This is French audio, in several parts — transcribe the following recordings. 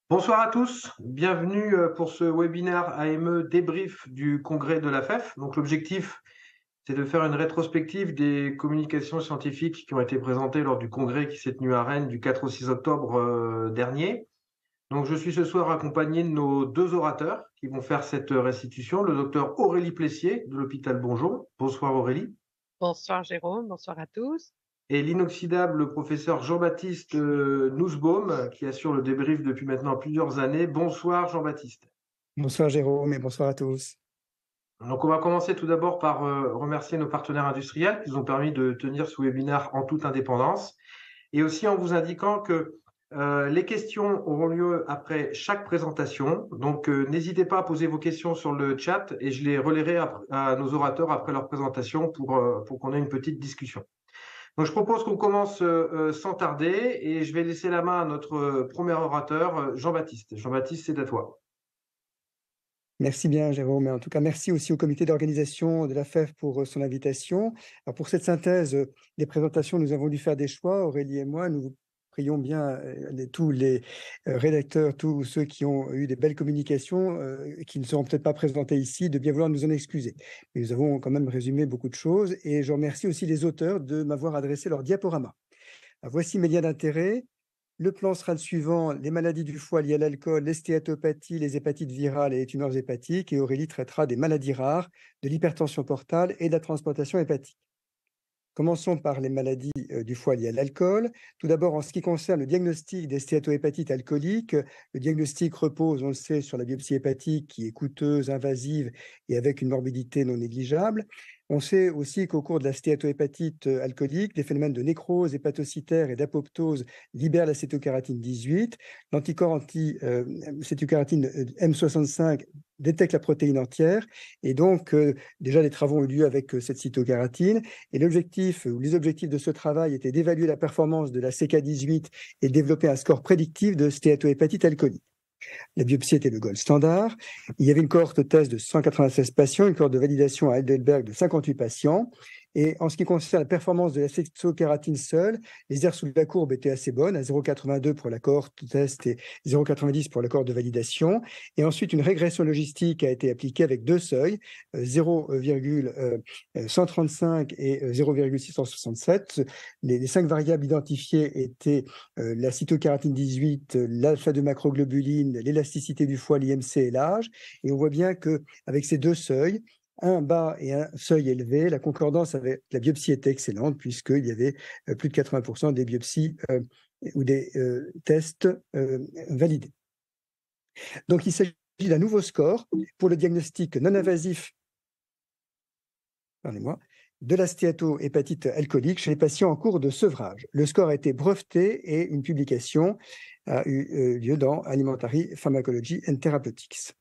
Bonsoir à tous, bienvenue pour ce webinaire AME débrief du congrès de la FEF. Donc l'objectif, c'est de faire une rétrospective des communications scientifiques qui ont été présentées lors du congrès qui s'est tenu à Rennes du 4 au 6 octobre dernier. Donc je suis ce soir accompagné de nos deux orateurs qui vont faire cette restitution, le docteur Aurélie Plessier de l'hôpital Bonjour. Bonsoir Aurélie. Bonsoir Jérôme, bonsoir à tous. Et l'inoxydable professeur Jean-Baptiste Nussbaum qui assure le débrief depuis maintenant plusieurs années. Bonsoir Jean-Baptiste. Bonsoir Jérôme et bonsoir à tous. Donc, on va commencer tout d'abord par remercier nos partenaires industriels qui nous ont permis de tenir ce webinaire en toute indépendance et aussi en vous indiquant que les questions auront lieu après chaque présentation. Donc, n'hésitez pas à poser vos questions sur le chat et je les relayerai à nos orateurs après leur présentation pour qu'on ait une petite discussion. Donc, je propose qu'on commence sans tarder et je vais laisser la main à notre premier orateur, Jean-Baptiste. Jean-Baptiste, c'est à toi. Merci bien Jérôme, et en tout cas merci aussi au comité d'organisation de la FEF pour son invitation. Alors pour cette synthèse des présentations, nous avons dû faire des choix, Aurélie et moi, nous vous prions bien tous les rédacteurs, tous ceux qui ont eu des belles communications, qui ne seront peut-être pas présentés ici, de bien vouloir nous en excuser. Mais nous avons quand même résumé beaucoup de choses et je remercie aussi les auteurs de m'avoir adressé leur diaporama. Alors, voici mes liens d'intérêt. Le plan sera le suivant, les maladies du foie liées à l'alcool, les stéatopathies, les hépatites virales et les tumeurs hépatiques. Et Aurélie traitera des maladies rares, de l'hypertension portale et de la transplantation hépatique. Commençons par les maladies du foie liées à l'alcool. Tout d'abord, en ce qui concerne le diagnostic des stéatohépatites alcooliques, le diagnostic repose, on le sait, sur la biopsie hépatique qui est coûteuse, invasive et avec une morbidité non négligeable. On sait aussi qu'au cours de la stéatohépatite alcoolique, des phénomènes de nécrose hépatocytaire et d'apoptose libèrent la cétokératine 18. L'anticorps anti-cétokératine M65 détecte la protéine entière. Et donc, déjà, des travaux ont eu lieu avec cette cytokératine. Et l'objectif, ou les objectifs de ce travail étaient d'évaluer la performance de la CK18 et de développer un score prédictif de stéatohépatite alcoolique. La biopsie était le gold standard. Il y avait une cohorte test de 196 patients, une cohorte de validation à Heidelberg de 58 patients. Et en ce qui concerne la performance de la cétokératine seule, les aires sous la courbe étaient assez bonnes, à 0,82 pour la cohorte test et 0,90 pour la cohorte de validation. Et ensuite, une régression logistique a été appliquée avec deux seuils, 0,135 et 0,667. Les 5 variables identifiées étaient la cytokératine 18, l'alpha-2-macroglobuline, l'élasticité du foie, l'IMC et l'âge. Et on voit bien qu'avec ces deux seuils, un bas et un seuil élevé, la concordance avec la biopsie était excellente puisqu'il y avait plus de 80% des biopsies ou des tests validés. Donc, il s'agit d'un nouveau score pour le diagnostic non invasif, pardonnez-moi, de la stéatohépatite alcoolique chez les patients en cours de sevrage. Le score a été breveté et une publication a eu lieu dans Alimentary Pharmacology and Therapeutics.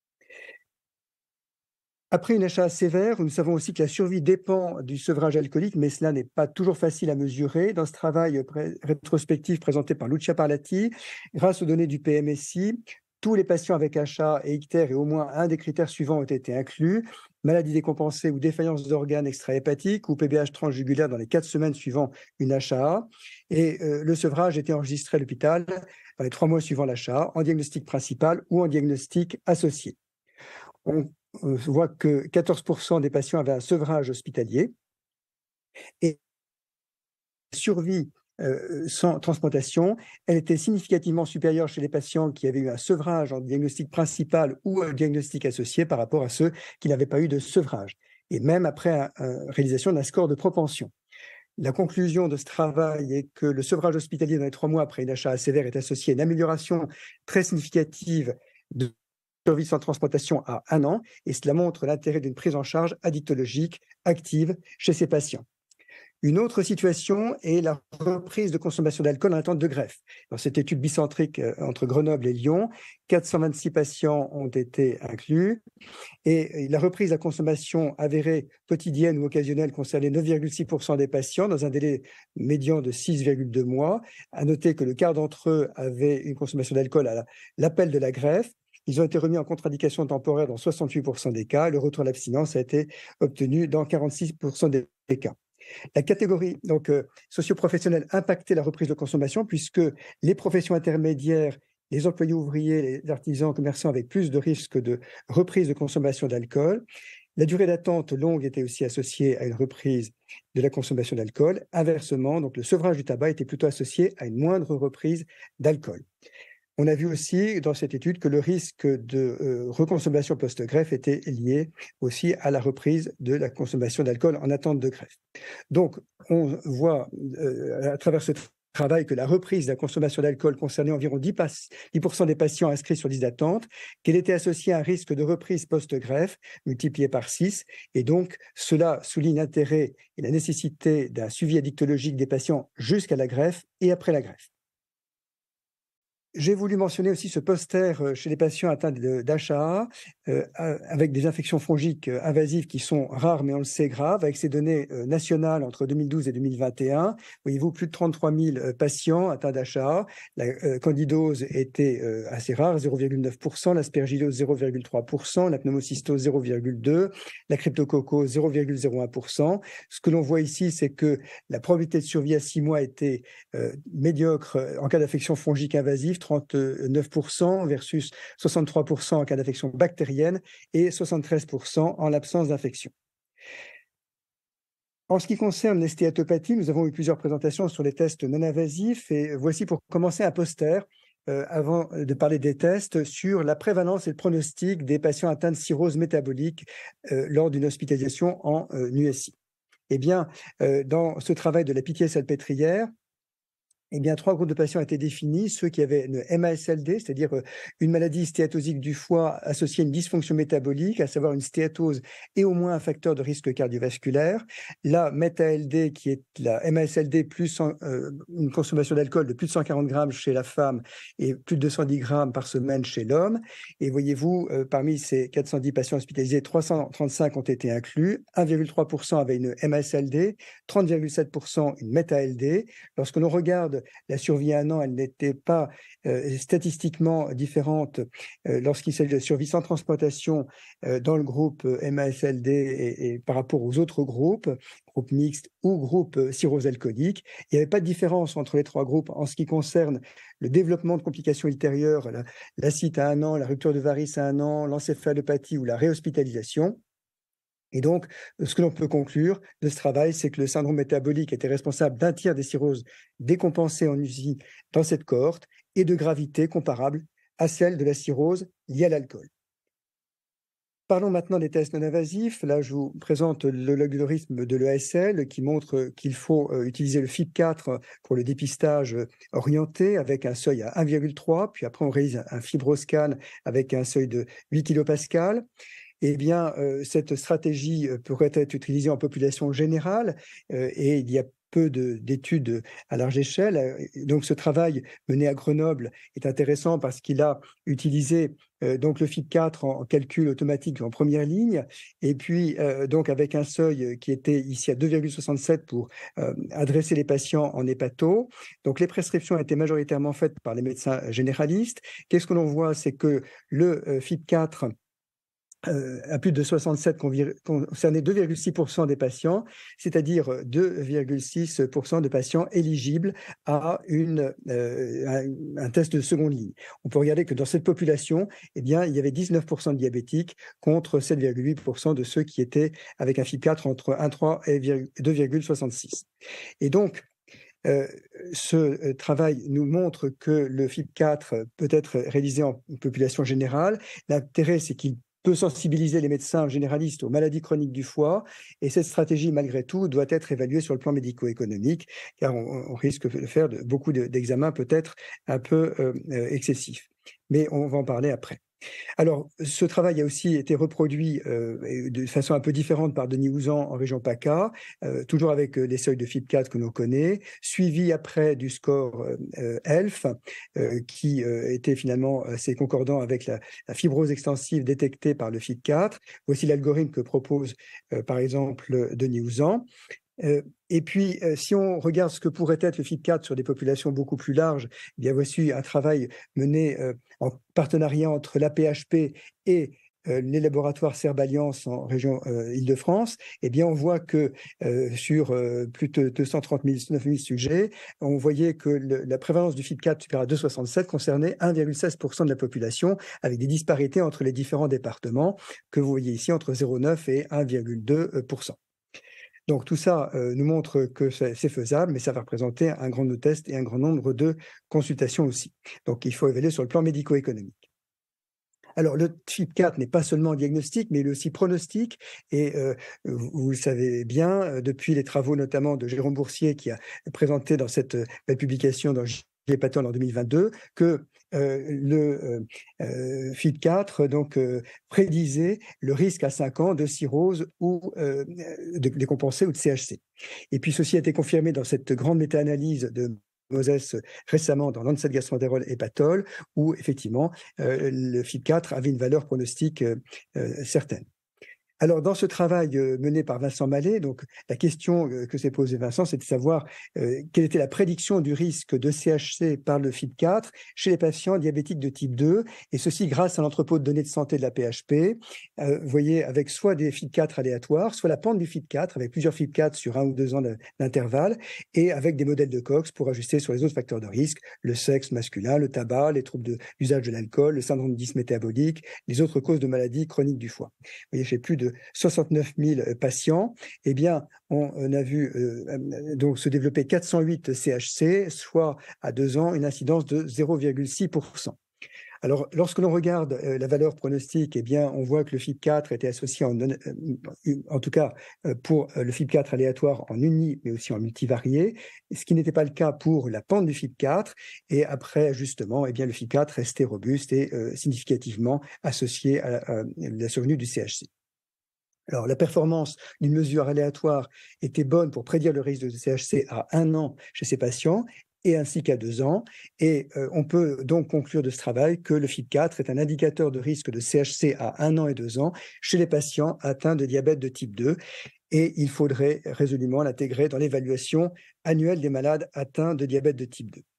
Après une HA sévère, nous savons aussi que la survie dépend du sevrage alcoolique, mais cela n'est pas toujours facile à mesurer. Dans ce travail rétrospectif présenté par Lucia Parlati, grâce aux données du PMSI, tous les patients avec HA et ictère et au moins un des critères suivants ont été inclus: maladie décompensée ou défaillance d'organes extra-hépatiques ou PBH transjugulaire dans les 4 semaines suivant une HA. Et le sevrage était enregistré à l'hôpital dans les 3 mois suivant l'HA, en diagnostic principal ou en diagnostic associé. On voit que 14% des patients avaient un sevrage hospitalier et la survie sans transplantation, elle était significativement supérieure chez les patients qui avaient eu un sevrage en diagnostic principal ou un diagnostic associé par rapport à ceux qui n'avaient pas eu de sevrage, et même après la réalisation d'un score de propension. La conclusion de ce travail est que le sevrage hospitalier dans les 3 mois après une HA sévère est associé à une amélioration très significative de survie sans transplantation à 1 an, et cela montre l'intérêt d'une prise en charge addictologique active chez ces patients. Une autre situation est la reprise de consommation d'alcool en attente de greffe. Dans cette étude bicentrique entre Grenoble et Lyon, 426 patients ont été inclus et la reprise de la consommation avérée quotidienne ou occasionnelle concernait 9,6% des patients dans un délai médian de 6,2 mois. À noter que le quart d'entre eux avaient une consommation d'alcool à l'appel de la greffe. Ils ont été remis en contre-indication temporaire dans 68% des cas. Le retour à l'abstinence a été obtenu dans 46% des cas. La catégorie socio-professionnelle impactait la reprise de consommation puisque les professions intermédiaires les employés ouvriers, les artisans, commerçants avec plus de risques de reprise de consommation d'alcool. La durée d'attente longue était aussi associée à une reprise de la consommation d'alcool. Inversement, donc le sevrage du tabac était plutôt associé à une moindre reprise d'alcool. On a vu aussi dans cette étude que le risque de reconsommation post-greffe était lié aussi à la reprise de la consommation d'alcool en attente de greffe. Donc, on voit à travers ce travail que la reprise de la consommation d'alcool concernait environ 10% des patients inscrits sur liste d'attente, qu'elle était associée à un risque de reprise post-greffe multiplié par 6. Et donc, cela souligne l'intérêt et la nécessité d'un suivi addictologique des patients jusqu'à la greffe et après la greffe. J'ai voulu mentionner aussi ce poster chez les patients atteints d'HAA avec des infections fongiques invasives qui sont rares, mais on le sait graves, avec ces données nationales entre 2012 et 2021. Voyez-vous, plus de 33 000 patients atteints d'HAA. La candidose était assez rare, 0,9%, l'aspergillose 0,3%, la pneumocystose 0,2%, la cryptococcose 0,01%. Ce que l'on voit ici, c'est que la probabilité de survie à 6 mois était médiocre en cas d'infection fongique invasive, 39% versus 63% en cas d'infection bactérienne et 73% en l'absence d'infection. En ce qui concerne les stéatopathies, nous avons eu plusieurs présentations sur les tests non invasifs et voici pour commencer un poster avant de parler des tests sur la prévalence et le pronostic des patients atteints de cirrhose métabolique lors d'une hospitalisation en USI. Eh bien, dans ce travail de la Pitié-Salpêtrière, eh bien, 3 groupes de patients étaient définis, ceux qui avaient une MASLD, c'est-à-dire une maladie stéatosique du foie associée à une dysfonction métabolique, à savoir une stéatose et au moins un facteur de risque cardiovasculaire. La MET-ALD, qui est la MASLD plus une consommation d'alcool de plus de 140 grammes chez la femme et plus de 210 grammes par semaine chez l'homme. Et voyez-vous, parmi ces 410 patients hospitalisés, 335 ont été inclus, 1,3% avaient une MASLD, 30,7% une MET-ALD. Lorsque l'on regarde la survie à 1 an, elle n'était pas statistiquement différente lorsqu'il s'agit de survie sans transplantation dans le groupe MASLD et par rapport aux autres groupes mixtes ou groupes cirrhose alcoolique. Il n'y avait pas de différence entre les 3 groupes en ce qui concerne le développement de complications ultérieures, l'acide à 1 an, la rupture de varices à 1 an, l'encéphalopathie ou la réhospitalisation. Et donc, ce que l'on peut conclure de ce travail, c'est que le syndrome métabolique était responsable d'un tiers des cirrhoses décompensées en USI dans cette cohorte et de gravité comparable à celle de la cirrhose liée à l'alcool. Parlons maintenant des tests non invasifs. Là, je vous présente l'algorithme de l'EASL qui montre qu'il faut utiliser le FIB4 pour le dépistage orienté avec un seuil à 1,3, puis après on réalise un fibroscan avec un seuil de 8 kPa. Eh bien, cette stratégie pourrait être utilisée en population générale et il y a peu d'études à large échelle. Donc, ce travail mené à Grenoble est intéressant parce qu'il a utilisé donc le FIB4 en calcul automatique en première ligne et puis donc avec un seuil qui était ici à 2,67 pour adresser les patients en hépato. Donc, les prescriptions étaient majoritairement faites par les médecins généralistes. Qu'est-ce que l'on voit? C'est que le FIB4 à plus de 67 concernait 2,6% des patients, c'est-à-dire 2,6% de patients éligibles à un test de seconde ligne. On peut regarder que dans cette population, eh bien, il y avait 19% de diabétiques contre 7,8% de ceux qui étaient avec un FIB4 entre 1,3 et 2,66. Et donc, ce travail nous montre que le FIB4 peut être réalisé en population générale. L'intérêt, c'est qu'il peut sensibiliser les médecins généralistes aux maladies chroniques du foie et cette stratégie, malgré tout, doit être évaluée sur le plan médico-économique car on risque de faire beaucoup d'examens peut-être un peu excessifs. Mais on va en parler après. Alors, ce travail a aussi été reproduit de façon un peu différente par Denis Ouzan en région PACA, toujours avec les seuils de FIB4 que l'on connaît, suivi après du score ELF, qui était finalement assez concordant avec la fibrose extensive détectée par le FIB4. Voici l'algorithme que propose par exemple Denis Ouzan. Et puis, si on regarde ce que pourrait être le FIB4 sur des populations beaucoup plus larges, eh bien voici un travail mené en partenariat entre l'APHP et les laboratoires Serbe-Alliance en région Île-de-France, eh bien, on voit que sur plus de 239 000 sujets, on voyait que la prévalence du FIP4 supérieure à 2,67 concernait 1,16% de la population, avec des disparités entre les différents départements que vous voyez ici entre 0,9 et 1,2%. Donc tout ça nous montre que c'est faisable, mais ça va représenter un grand nombre de tests et un grand nombre de consultations aussi. Donc il faut évaluer sur le plan médico-économique. Alors, le FIP4 n'est pas seulement diagnostic, mais il est aussi pronostic. Et vous le savez bien, depuis les travaux notamment de Jérôme Boursier, qui a présenté dans cette belle publication dans Pathol en 2022, que le FIP4 donc, prédisait le risque à 5 ans de cirrhose ou de décompensé ou de CHC. Et puis, ceci a été confirmé dans cette grande méta-analyse de Moses récemment dans Lancet Gastroentérologie et Pathol, où effectivement le FIP4 avait une valeur pronostique certaine. Alors, dans ce travail mené par Vincent Mallet, donc la question que s'est posée Vincent, c'est de savoir quelle était la prédiction du risque de CHC par le FIP4 chez les patients diabétiques de type 2, et ceci grâce à l'entrepôt de données de santé de la PHP. Vous voyez, avec soit des FIP4 aléatoires, soit la pente du FIP4, avec plusieurs FIP4 sur 1 ou 2 ans d'intervalle, et avec des modèles de Cox pour ajuster sur les autres facteurs de risque, le sexe masculin, le tabac, les troubles d'usage de l'alcool, le syndrome dysmétabolique, les autres causes de maladies chroniques du foie. Vous voyez, chez plus de 69 000 patients, eh bien, on a vu donc se développer 408 CHC, soit à 2 ans une incidence de 0,6%. Alors, lorsque l'on regarde la valeur pronostique, eh bien, on voit que le FIP4 était associé, en tout cas pour le FIP4 aléatoire en uni, mais aussi en multivarié, ce qui n'était pas le cas pour la pente du FIP4. Et après, justement, eh bien, le FIP4 restait robuste et significativement associé à la survenue du CHC. Alors, la performance d'une mesure aléatoire était bonne pour prédire le risque de CHC à 1 an chez ces patients et ainsi qu'à 2 ans. Et on peut donc conclure de ce travail que le FIP4 est un indicateur de risque de CHC à 1 an et 2 ans chez les patients atteints de diabète de type 2. Et il faudrait résolument l'intégrer dans l'évaluation annuelle des malades atteints de diabète de type 2.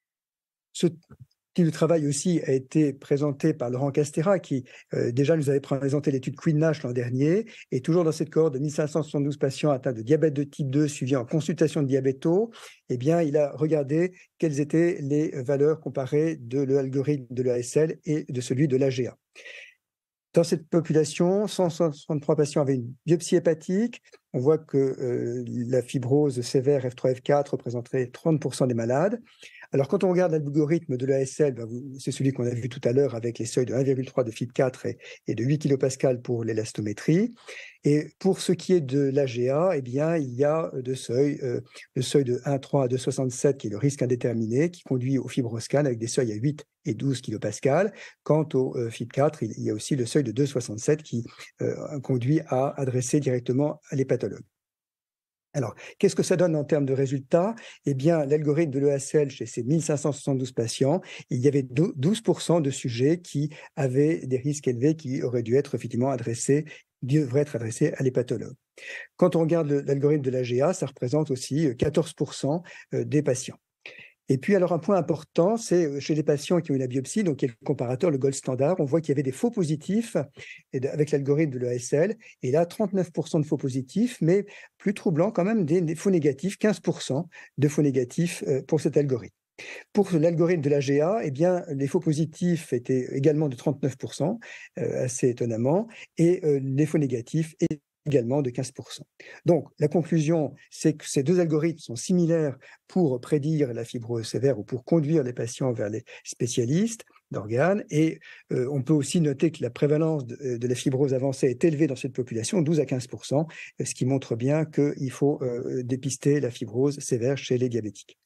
Ce type de travail aussi a été présenté par Laurent Castera, qui déjà nous avait présenté l'étude Queen-Nash l'an dernier, et toujours dans cette cohorte de 1572 patients atteints de diabète de type 2 suivis en consultation de diabéto, eh bien, il a regardé quelles étaient les valeurs comparées de l'algorithme de l'ASL et de celui de l'AGA. Dans cette population, 163 patients avaient une biopsie hépatique. On voit que la fibrose sévère F3-F4 représenterait 30% des malades. Alors, quand on regarde l'algorithme de l'ASL, c'est celui qu'on a vu tout à l'heure avec les seuils de 1,3 de FIP4 et de 8 kPa pour l'élastométrie. Et pour ce qui est de l'AGA, eh bien, il y a deux seuils, le seuil de 1,3 à 2,67 qui est le risque indéterminé, qui conduit au fibroscan avec des seuils à 8 et 12 kPa. Quant au FIP4, il y a aussi le seuil de 2,67 qui conduit à adresser directement à l'hépatologue. Alors, qu'est-ce que ça donne en termes de résultats? Eh bien, l'algorithme de l'EASL, chez ces 1572 patients, il y avait 12% de sujets qui avaient des risques élevés qui auraient dû être effectivement devraient être adressés à l'hépatologue. Quand on regarde l'algorithme de l'AGA, ça représente aussi 14% des patients. Et puis, alors, un point important, c'est chez les patients qui ont eu la biopsie, donc il y a le comparateur, le gold standard, on voit qu'il y avait des faux positifs avec l'algorithme de l'ASL, et là, 39% de faux positifs, mais plus troublant quand même des faux négatifs, 15% de faux négatifs pour cet algorithme. Pour l'algorithme de l'AGA, eh bien, les faux positifs étaient également de 39%, assez étonnamment, et les faux négatifs également de 15%. Donc, la conclusion, c'est que ces deux algorithmes sont similaires pour prédire la fibrose sévère ou pour conduire les patients vers les spécialistes d'organes. Et on peut aussi noter que la prévalence de la fibrose avancée est élevée dans cette population, 12 à 15%, ce qui montre bien qu'il faut dépister la fibrose sévère chez les diabétiques.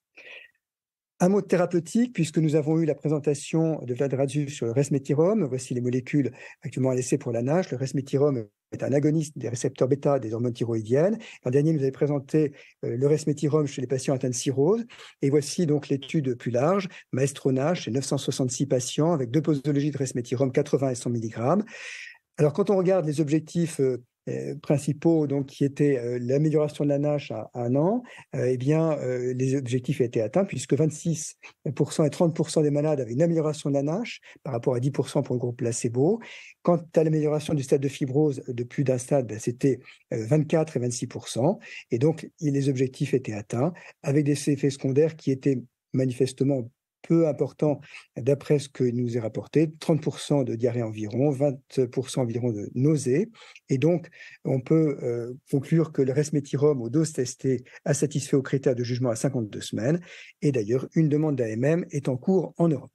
Un mot de thérapeutique, puisque nous avons eu la présentation de Vlad Radzu sur le resmetirom. Voici les molécules actuellement à l'essai pour la NASH. Le resmetirom est un agoniste des récepteurs bêta des hormones thyroïdiennes. L'an dernier, nous avons présenté le resmetirom chez les patients atteints de cirrhose. Et voici donc l'étude plus large, Maestro-NASH, chez 966 patients avec deux posologies de resmetirom, 80 et 100 mg. Alors, quand on regarde les objectifs principaux, donc, qui étaient l'amélioration de la NASH à 1 an, eh bien, les objectifs étaient atteints, puisque 26% et 30% des malades avaient une amélioration de la NASH par rapport à 10% pour le groupe placebo. Quant à l'amélioration du stade de fibrose de plus d'un stade, ben, c'était 24 et 26%. Et donc, les objectifs étaient atteints, avec des effets secondaires qui étaient manifestement peu importants d'après ce que nous est rapporté, 30% de diarrhée environ, 20% environ de nausées. Et donc, on peut conclure que le resmetirom aux doses testées a satisfait aux critères de jugement à 52 semaines. Et d'ailleurs, une demande d'AMM est en cours en Europe.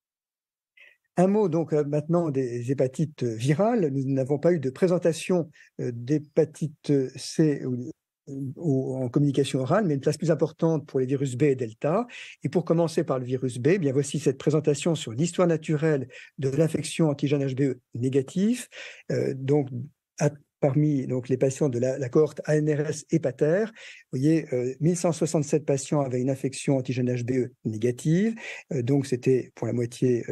Un mot donc maintenant des hépatites virales. Nous n'avons pas eu de présentation d'hépatite C en communication orale, mais une place plus importante pour les virus B et Delta. Et pour commencer par le virus B, eh bien voici cette présentation sur l'histoire naturelle de l'infection antigène HBe négatif. Donc, parmi donc, les patients de la cohorte ANRS hépater, vous voyez, 1167 patients avaient une infection antigène HBe négative, donc c'était pour la moitié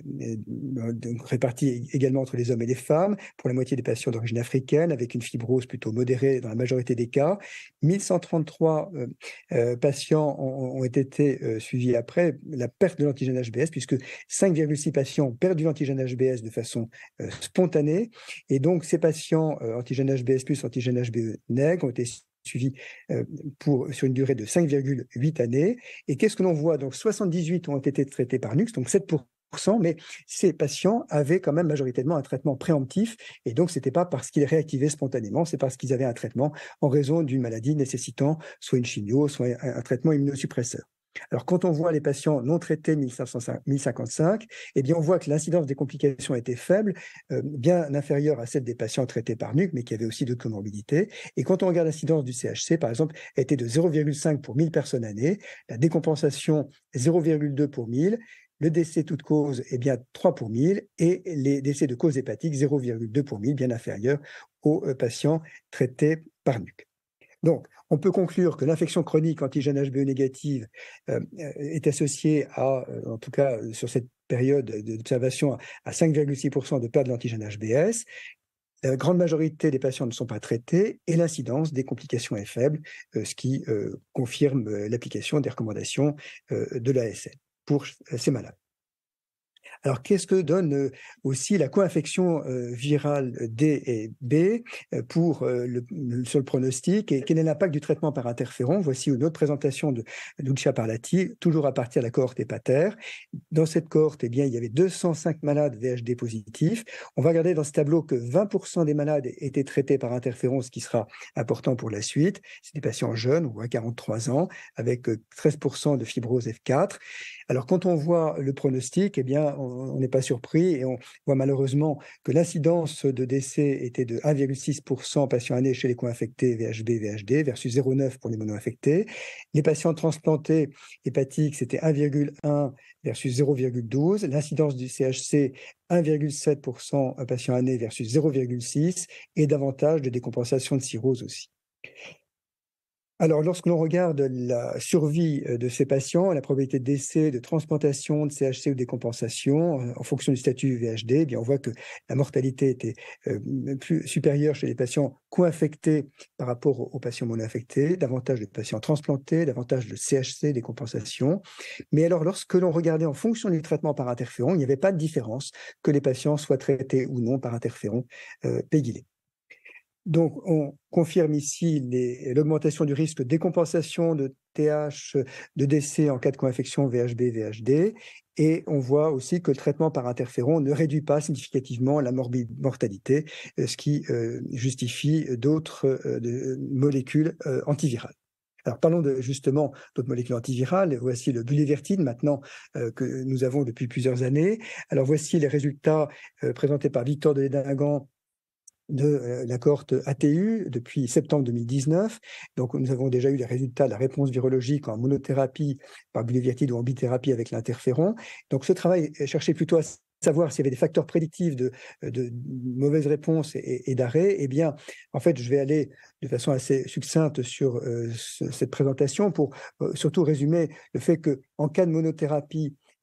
donc réparti également entre les hommes et les femmes, pour la moitié des patients d'origine africaine, avec une fibrose plutôt modérée dans la majorité des cas. 1133 patients ont été suivis après la perte de l'antigène HBs, puisque 5,6 patients ont perdu l'antigène HBs de façon spontanée, et donc ces patients antigène HBs plus antigène HBe nègre ont été suivis sur une durée de 5,8 années. Et qu'est-ce que l'on voit? Donc 78 ont été traités par NUX, donc 7%, mais ces patients avaient quand même majoritairement un traitement préemptif, et donc ce n'était pas parce qu'ils réactivaient spontanément, c'est parce qu'ils avaient un traitement en raison d'une maladie nécessitant soit une chimio, soit un traitement immunosuppresseur. Alors, quand on voit les patients non traités 1055, eh bien, on voit que l'incidence des complications était faible, bien inférieure à celle des patients traités par NUC, mais qui avaient aussi d'autres comorbidités. Et quand on regarde l'incidence du CHC, par exemple, elle était de 0,5 pour 1000 personnes années, la décompensation 0,2 pour 1000, le décès toute cause est bien 3 pour 1000, et les décès de cause hépatique 0,2 pour 1000, bien inférieur aux patients traités par NUC. Donc, on peut conclure que l'infection chronique antigène HBe négative est associée à, en tout cas sur cette période d'observation, à 5,6% de perte de l'antigène HBs. La grande majorité des patients ne sont pas traités et l'incidence des complications est faible, ce qui confirme l'application des recommandations de l'ASN pour ces malades. Alors, qu'est-ce que donne aussi la co-infection virale D et B sur le pronostic, et quel est l'impact du traitement par interféron? Voici une autre présentation de Lucia Parlati, toujours à partir de la cohorte hépater. Dans cette cohorte, eh bien, il y avait 205 malades VHD positifs. On va regarder dans ce tableau que 20% des malades étaient traités par interféron, ce qui sera important pour la suite. C'est des patients jeunes, on voit 43 ans, avec 13% de fibrose F4. Alors, quand on voit le pronostic, eh bien, on n'est pas surpris, et on voit malheureusement que l'incidence de décès était de 1,6% patients année chez les co-infectés VHB, VHD versus 0,9 pour les mono-infectés. Les patients transplantés hépatiques, c'était 1,1 versus 0,12. L'incidence du CHC, 1,7% patients année versus 0,6, et davantage de décompensation de cirrhose aussi. Alors, lorsque l'on regarde la survie de ces patients, la probabilité de décès, de transplantation, de CHC ou de décompensation, en fonction du statut VHD, eh bien, on voit que la mortalité était plus supérieure chez les patients co-infectés par rapport aux patients mono-infectés, davantage de patients transplantés, davantage de CHC, décompensation. Mais alors, lorsque l'on regardait en fonction du traitement par interféron, il n'y avait pas de différence que les patients soient traités ou non par interféron pégylé. Donc, on confirme ici l'augmentation du risque de décompensation de TH, de décès en cas de co-infection VHB, VHD, et on voit aussi que le traitement par interféron ne réduit pas significativement la mortalité, ce qui justifie d'autres molécules antivirales. Alors, parlons justement d'autres molécules antivirales. Voici le bulévertine, maintenant, que nous avons depuis plusieurs années. Alors, voici les résultats présentés par Victor Deledingan de la cohorte ATU depuis septembre 2019. Donc, nous avons déjà eu les résultats de la réponse virologique en monothérapie par bulévertine ou en bithérapie avec l'interféron. Donc, ce travail cherchait plutôt à savoir s'il y avait des facteurs prédictifs de mauvaise réponse et d'arrêt. Eh bien, en fait, je vais aller de façon assez succincte sur cette présentation pour surtout résumer le fait qu'en cas de monothérapie,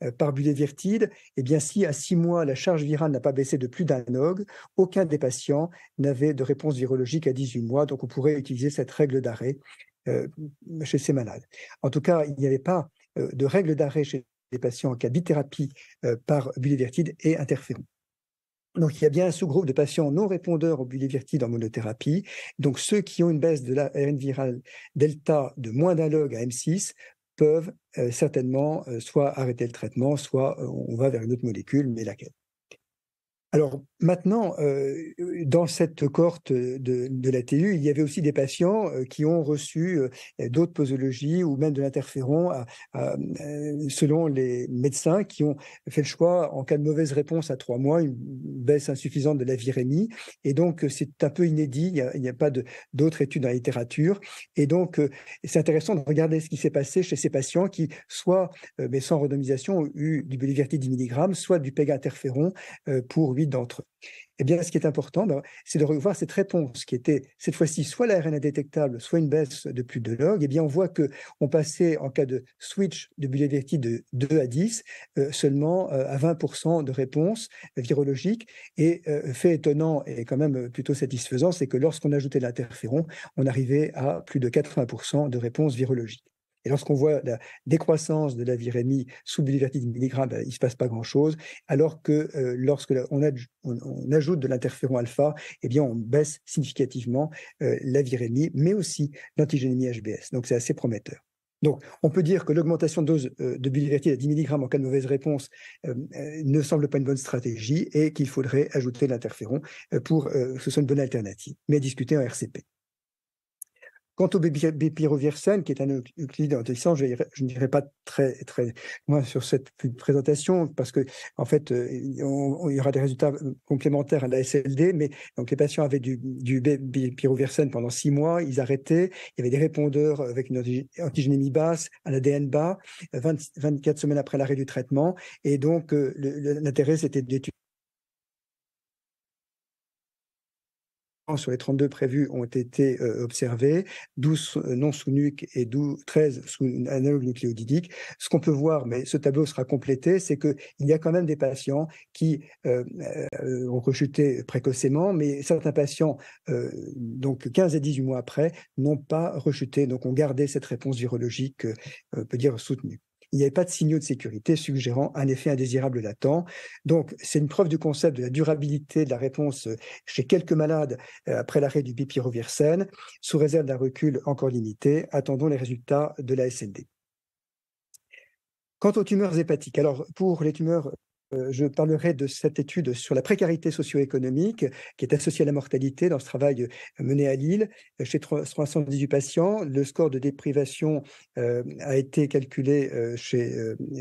par bulévirtide, eh bien, si à 6 mois, la charge virale n'a pas baissé de plus d'1 log, aucun des patients n'avait de réponse virologique à 18 mois. Donc, on pourrait utiliser cette règle d'arrêt chez ces malades. En tout cas, il n'y avait pas de règle d'arrêt chez les patients en cas de bithérapie par bulévirtide et interféron. Donc, il y a bien un sous-groupe de patients non répondeurs au bulévirtide en monothérapie. Donc, ceux qui ont une baisse de l'ARN viral delta de moins d'1 log à M6 peuvent certainement soit arrêter le traitement, soit on va vers une autre molécule, mais laquelle? Alors maintenant, dans cette cohorte de l'ATU, il y avait aussi des patients qui ont reçu d'autres posologies ou même de l'interféron selon les médecins qui ont fait le choix, en cas de mauvaise réponse à 3 mois, une baisse insuffisante de la virémie. Et donc, c'est un peu inédit, il n'y a pas d'autres études dans la littérature. Et donc, c'est intéressant de regarder ce qui s'est passé chez ces patients qui, soit, mais sans randomisation, ont eu du bulévirtide 10 mg, soit du PEG-interféron pour 8 d'entre eux. Eh bien, ce qui est important, c'est de revoir cette réponse qui était cette fois-ci soit l'ARN indétectable, soit une baisse de plus de log. Eh bien, on voit qu'on passait en cas de switch de bulévirtide de 2 à 10 seulement à 20% de réponse virologique. Et fait étonnant et quand même plutôt satisfaisant, c'est que lorsqu'on ajoutait l'interféron, on arrivait à plus de 80% de réponse virologique. Et lorsqu'on voit la décroissance de la virémie sous bulévirtide 10 mg, il ne se passe pas grand-chose, alors que lorsque on ajoute de l'interféron alpha, eh bien, on baisse significativement la virémie, mais aussi l'antigénémie HBS. Donc, c'est assez prometteur. Donc, on peut dire que l'augmentation de dose de bulévirtide à 10 mg en cas de mauvaise réponse ne semble pas une bonne stratégie et qu'il faudrait ajouter l'interféron pour que ce soit une bonne alternative, mais à discuter en RCP. Quant au bepirovirsen, qui est un nucléotide antisense, je n'irai pas très loin sur cette présentation parce que en fait, il y aura des résultats complémentaires à la SLD, mais donc les patients avaient du bepirovirsen pendant 6 mois, ils arrêtaient, il y avait des répondeurs avec une antigénémie basse, un ADN bas, 24 semaines après l'arrêt du traitement, et donc l'intérêt c'était d'étudier sur les 32 prévus ont été observés, 12 non sous NUC et 13 sous analogue nucléodidique. Ce qu'on peut voir, mais ce tableau sera complété, c'est qu'il y a quand même des patients qui ont rechuté précocement, mais certains patients, donc 15 et 18 mois après, n'ont pas rechuté, donc ont gardé cette réponse virologique, on peut dire soutenue. Il n'y avait pas de signaux de sécurité suggérant un effet indésirable latent. Donc, c'est une preuve du concept de la durabilité de la réponse chez quelques malades après l'arrêt du bepirovirsen, sous réserve d'un recul encore limité. Attendons les résultats de la SLD. Quant aux tumeurs hépatiques, alors pour les tumeurs, je parlerai de cette étude sur la précarité socio-économique qui est associée à la mortalité dans ce travail mené à Lille. Chez 318 patients, le score de déprivation a été calculé chez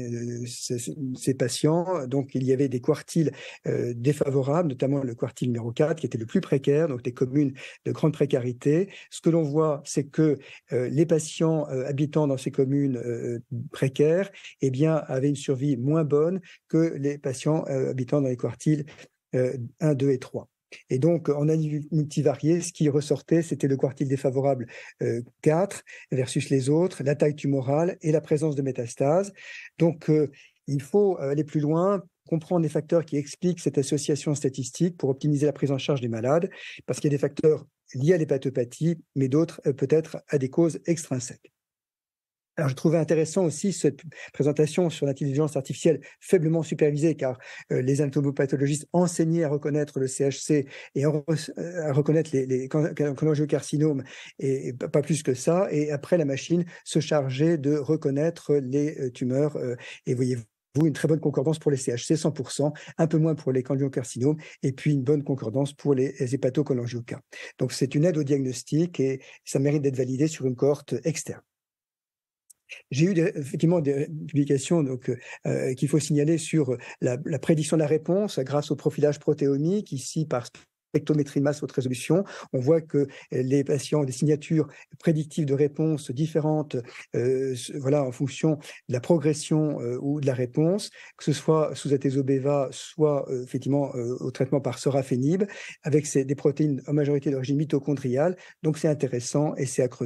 ces patients. Donc, il y avait des quartiles défavorables, notamment le quartile numéro 4 qui était le plus précaire, donc des communes de grande précarité. Ce que l'on voit, c'est que les patients habitant dans ces communes précaires eh bien, avaient une survie moins bonne que les patients habitant dans les quartiles 1, 2 et 3. Et donc, en analyse multivariée, ce qui ressortait, c'était le quartile défavorable 4 versus les autres, la taille tumorale et la présence de métastases. Donc, il faut aller plus loin, comprendre les facteurs qui expliquent cette association statistique pour optimiser la prise en charge des malades, parce qu'il y a des facteurs liés à l'hépatopathie, mais d'autres peut-être à des causes extrinsèques. Alors, je trouvais intéressant aussi cette présentation sur l'intelligence artificielle faiblement supervisée, car les anatomopathologistes enseignaient à reconnaître le CHC et à reconnaître les cholangiocarcinomes, et pas plus que ça. Et après, la machine se chargeait de reconnaître les tumeurs. Et voyez-vous, une très bonne concordance pour les CHC, 100%, un peu moins pour les cholangiocarcinomes, et puis une bonne concordance pour les hépatocholangiocarcs. Donc, c'est une aide au diagnostic et ça mérite d'être validé sur une cohorte externe. J'ai eu effectivement des publications qu'il faut signaler sur la prédiction de la réponse grâce au profilage protéomique, ici par spectrométrie de masse haute résolution. On voit que les patients ont des signatures prédictives de réponse différentes en fonction de la progression ou de la réponse, que ce soit sous atezo-beva, soit effectivement au traitement par sorafenib, avec des protéines en majorité d'origine mitochondriale. Donc c'est intéressant et c'est à creuser.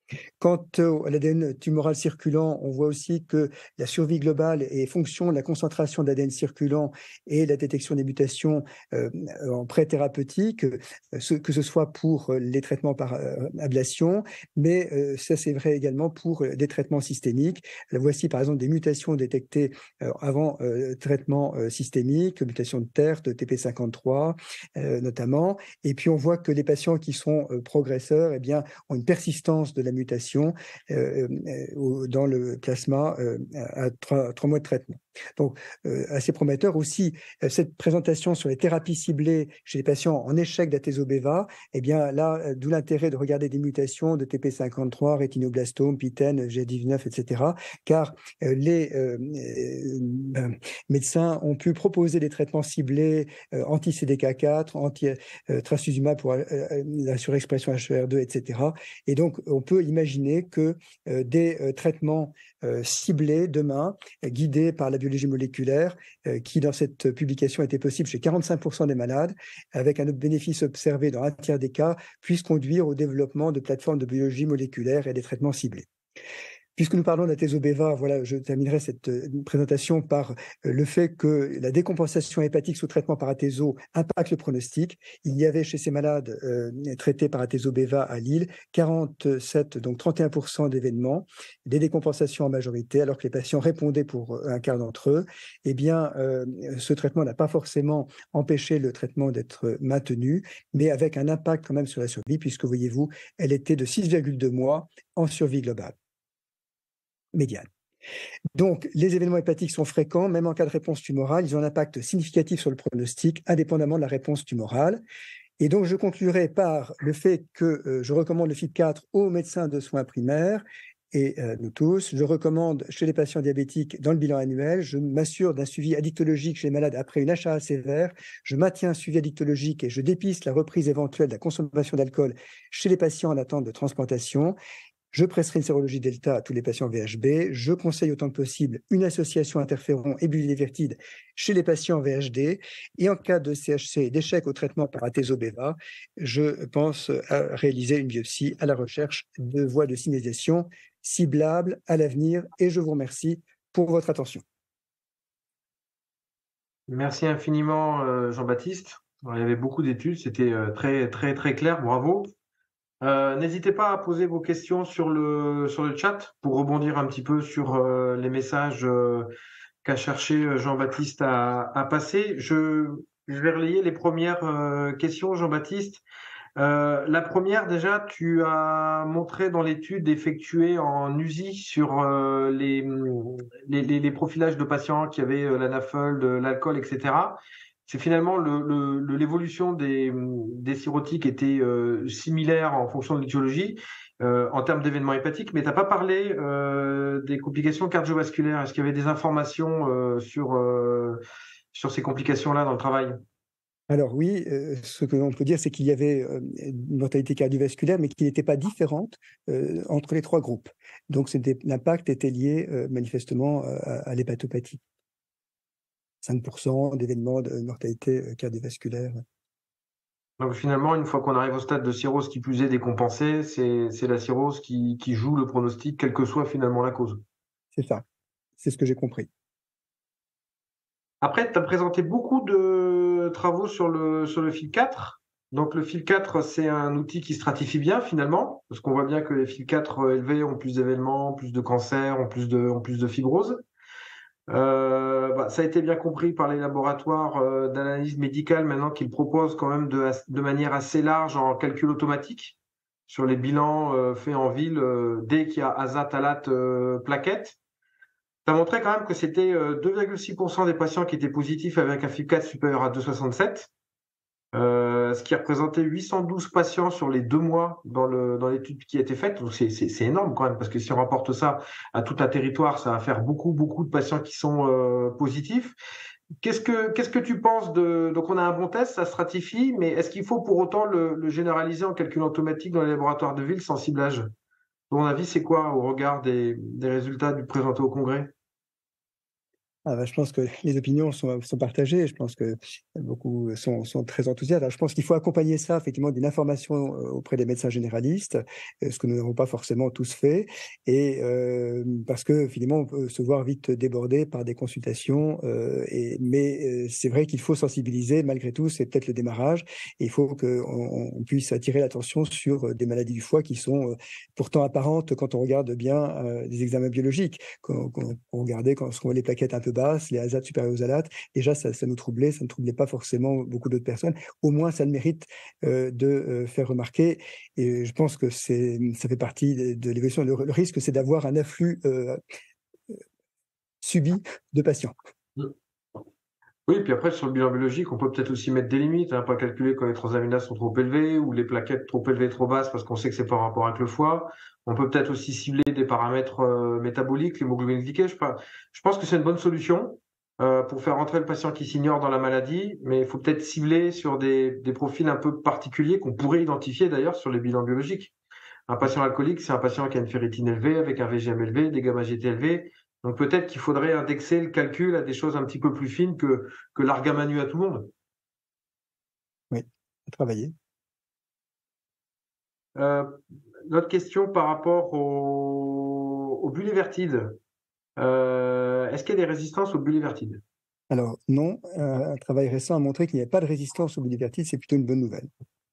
Quant à l'ADN tumoral circulant, on voit aussi que la survie globale est fonction de la concentration d'ADN circulant et la détection des mutations en pré-thérapeutique, que ce soit pour les traitements par ablation, mais ça c'est vrai également pour des traitements systémiques. Là, voici par exemple des mutations détectées avant traitement systémique, mutations de TERT, de TP53 notamment. Et puis on voit que les patients qui sont progresseurs eh bien, ont une persistance de la mutation dans le plasma à 3 mois de traitement. Donc, assez prometteur aussi, cette présentation sur les thérapies ciblées chez les patients en échec d'atezolizumab, eh bien là, d'où l'intérêt de regarder des mutations de TP53, rétinoblastome, PTEN, G19, etc., car les médecins ont pu proposer des traitements ciblés anti-CDK4, anti-trastuzumab pour la surexpression HER2, etc. Et donc, on peut imaginer que des traitements ciblés demain, guidés par la biologie moléculaire, qui dans cette publication était possible chez 45% des malades, avec un bénéfice observé dans un tiers des cas, puissent conduire au développement de plateformes de biologie moléculaire et des traitements ciblés. Puisque nous parlons d'atezolizumab, voilà, je terminerai cette présentation par le fait que la décompensation hépatique sous traitement par atézo impacte le pronostic. Il y avait chez ces malades traités par atezolizumab à Lille 47, donc 31% d'événements, des décompensations en majorité, alors que les patients répondaient pour un quart d'entre eux. Eh bien, ce traitement n'a pas forcément empêché le traitement d'être maintenu, mais avec un impact quand même sur la survie, puisque voyez-vous, elle était de 6,2 mois en survie globale médiane. Donc, les événements hépatiques sont fréquents, même en cas de réponse tumorale, ils ont un impact significatif sur le pronostic, indépendamment de la réponse tumorale. Et donc, je conclurai par le fait que je recommande le FIB4 aux médecins de soins primaires et nous tous. Je recommande chez les patients diabétiques dans le bilan annuel. Je m'assure d'un suivi addictologique chez les malades après une HAA sévère. Je maintiens un suivi addictologique et je dépiste la reprise éventuelle de la consommation d'alcool chez les patients en attente de transplantation. Je prescris une sérologie delta à tous les patients VHB. Je conseille autant que possible une association interféron et bulivertide chez les patients VHD. Et en cas de CHC et d'échec au traitement par atezolizumab, je pense à réaliser une biopsie à la recherche de voies de signalisation ciblables à l'avenir. Et je vous remercie pour votre attention. Merci infiniment, Jean-Baptiste. Il y avait beaucoup d'études, c'était très, très, très clair. Bravo. N'hésitez pas à poser vos questions sur le chat pour rebondir un petit peu sur les messages qu'a cherché Jean-Baptiste à passer. Je vais relayer les premières questions, Jean-Baptiste. La première, déjà, tu as montré dans l'étude effectuée en USI sur les profilages de patients qui avaient la NAFLD, l'alcool, etc. C'est finalement l'évolution des cirrhotiques était similaire en fonction de l'étiologie en termes d'événements hépatiques, mais tu n'as pas parlé des complications cardiovasculaires. Est-ce qu'il y avait des informations sur ces complications-là dans le travail? Alors oui, ce que l'on peut dire, c'est qu'il y avait une mortalité cardiovasculaire, mais qui n'était pas différente entre les 3 groupes. Donc l'impact était lié manifestement à l'hépatopathie. 5% d'événements de mortalité cardiovasculaire. Donc finalement, une fois qu'on arrive au stade de cirrhose qui plus est décompensée, c'est la cirrhose qui joue le pronostic, quelle que soit finalement la cause. C'est ça, c'est ce que j'ai compris. Après, tu as présenté beaucoup de travaux sur le FIB4. Donc le FIB4, c'est un outil qui stratifie bien finalement, parce qu'on voit bien que les FIB4 élevés ont plus d'événements, plus de cancers, ont plus de fibrose. Ça a été bien compris par les laboratoires d'analyse médicale maintenant qu'ils proposent quand même de manière assez large en calcul automatique sur les bilans faits en ville dès qu'il y a azat, alate, plaquettes. Ça montrait quand même que c'était 2,6% des patients qui étaient positifs avec un FIB4 supérieur à 2,67, ce qui représentait 812 patients sur les 2 mois dans l'étude qui a été faite. Donc c'est énorme quand même, parce que si on rapporte ça à tout un territoire, ça va faire beaucoup, beaucoup de patients qui sont positifs. Qu'est-ce que tu penses Donc on a un bon test, ça stratifie, mais est-ce qu'il faut pour autant le généraliser en calcul automatique dans les laboratoires de ville sans ciblage? Ton avis, c'est quoi au regard des résultats présentés au congrès? Je pense que les opinions sont partagées. Je pense que beaucoup sont très enthousiastes. Alors, je pense qu'il faut accompagner ça effectivement d'une information auprès des médecins généralistes, ce que nous n'avons pas forcément tous fait, et parce que finalement on peut se voir vite débordé par des consultations. Mais c'est vrai qu'il faut sensibiliser malgré tout. C'est peut-être le démarrage. Et il faut qu'on puisse attirer l'attention sur des maladies du foie qui sont pourtant apparentes quand on regarde bien des examens biologiques. Quand on regardait quand on voit les plaquettes un peu basses, les azates supérieurs aux alates, déjà ça nous troublait, ça ne troublait pas forcément beaucoup d'autres personnes. Au moins, ça le mérite de faire remarquer. Et je pense que ça fait partie de l'évolution. Le risque, c'est d'avoir un afflux subi de patients. Oui, puis après, sur le bilan biologique, on peut peut-être aussi mettre des limites, hein, pas calculer quand les transaminases sont trop élevées ou les plaquettes trop élevées, trop basses, parce qu'on sait que c'est pas en rapport avec le foie. On peut peut-être aussi cibler des paramètres métaboliques, l'hémoglobine glyquée. Je pense que c'est une bonne solution pour faire entrer le patient qui s'ignore dans la maladie, mais il faut peut-être cibler sur des profils un peu particuliers qu'on pourrait identifier d'ailleurs sur les bilans biologiques. Un patient alcoolique, c'est un patient qui a une ferritine élevée, avec un VGM élevé, des gamma-GT élevés. Donc peut-être qu'il faudrait indexer le calcul à des choses un petit peu plus fines que l'argamanu à tout le monde. Oui, à travailler. Notre question par rapport au bulévertide. Est-ce qu'il y a des résistances au bulévertide? Alors non, un travail récent a montré qu'il n'y a pas de résistance au bulévertide, c'est plutôt une bonne nouvelle.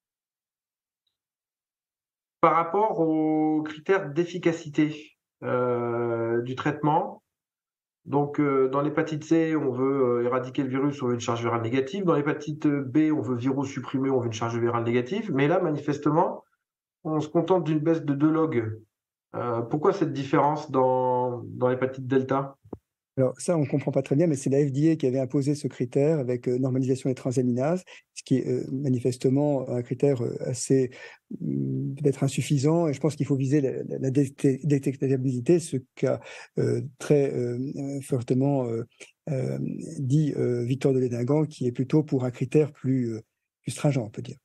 Par rapport aux critères d'efficacité du traitement, donc, dans l'hépatite C, on veut éradiquer le virus, on veut une charge virale négative. Dans l'hépatite B, on veut virus supprimer, on veut une charge virale négative. Mais là, manifestement, on se contente d'une baisse de 2 log. Pourquoi cette différence dans l'hépatite delta? Alors ça, on ne comprend pas très bien, mais c'est la FDA qui avait imposé ce critère avec normalisation des transaminases, ce qui est manifestement un critère assez peut-être insuffisant. Et je pense qu'il faut viser la détectabilité, ce qu'a très fortement dit Victor Delédingan, qui est plutôt pour un critère plus stringent, on peut dire.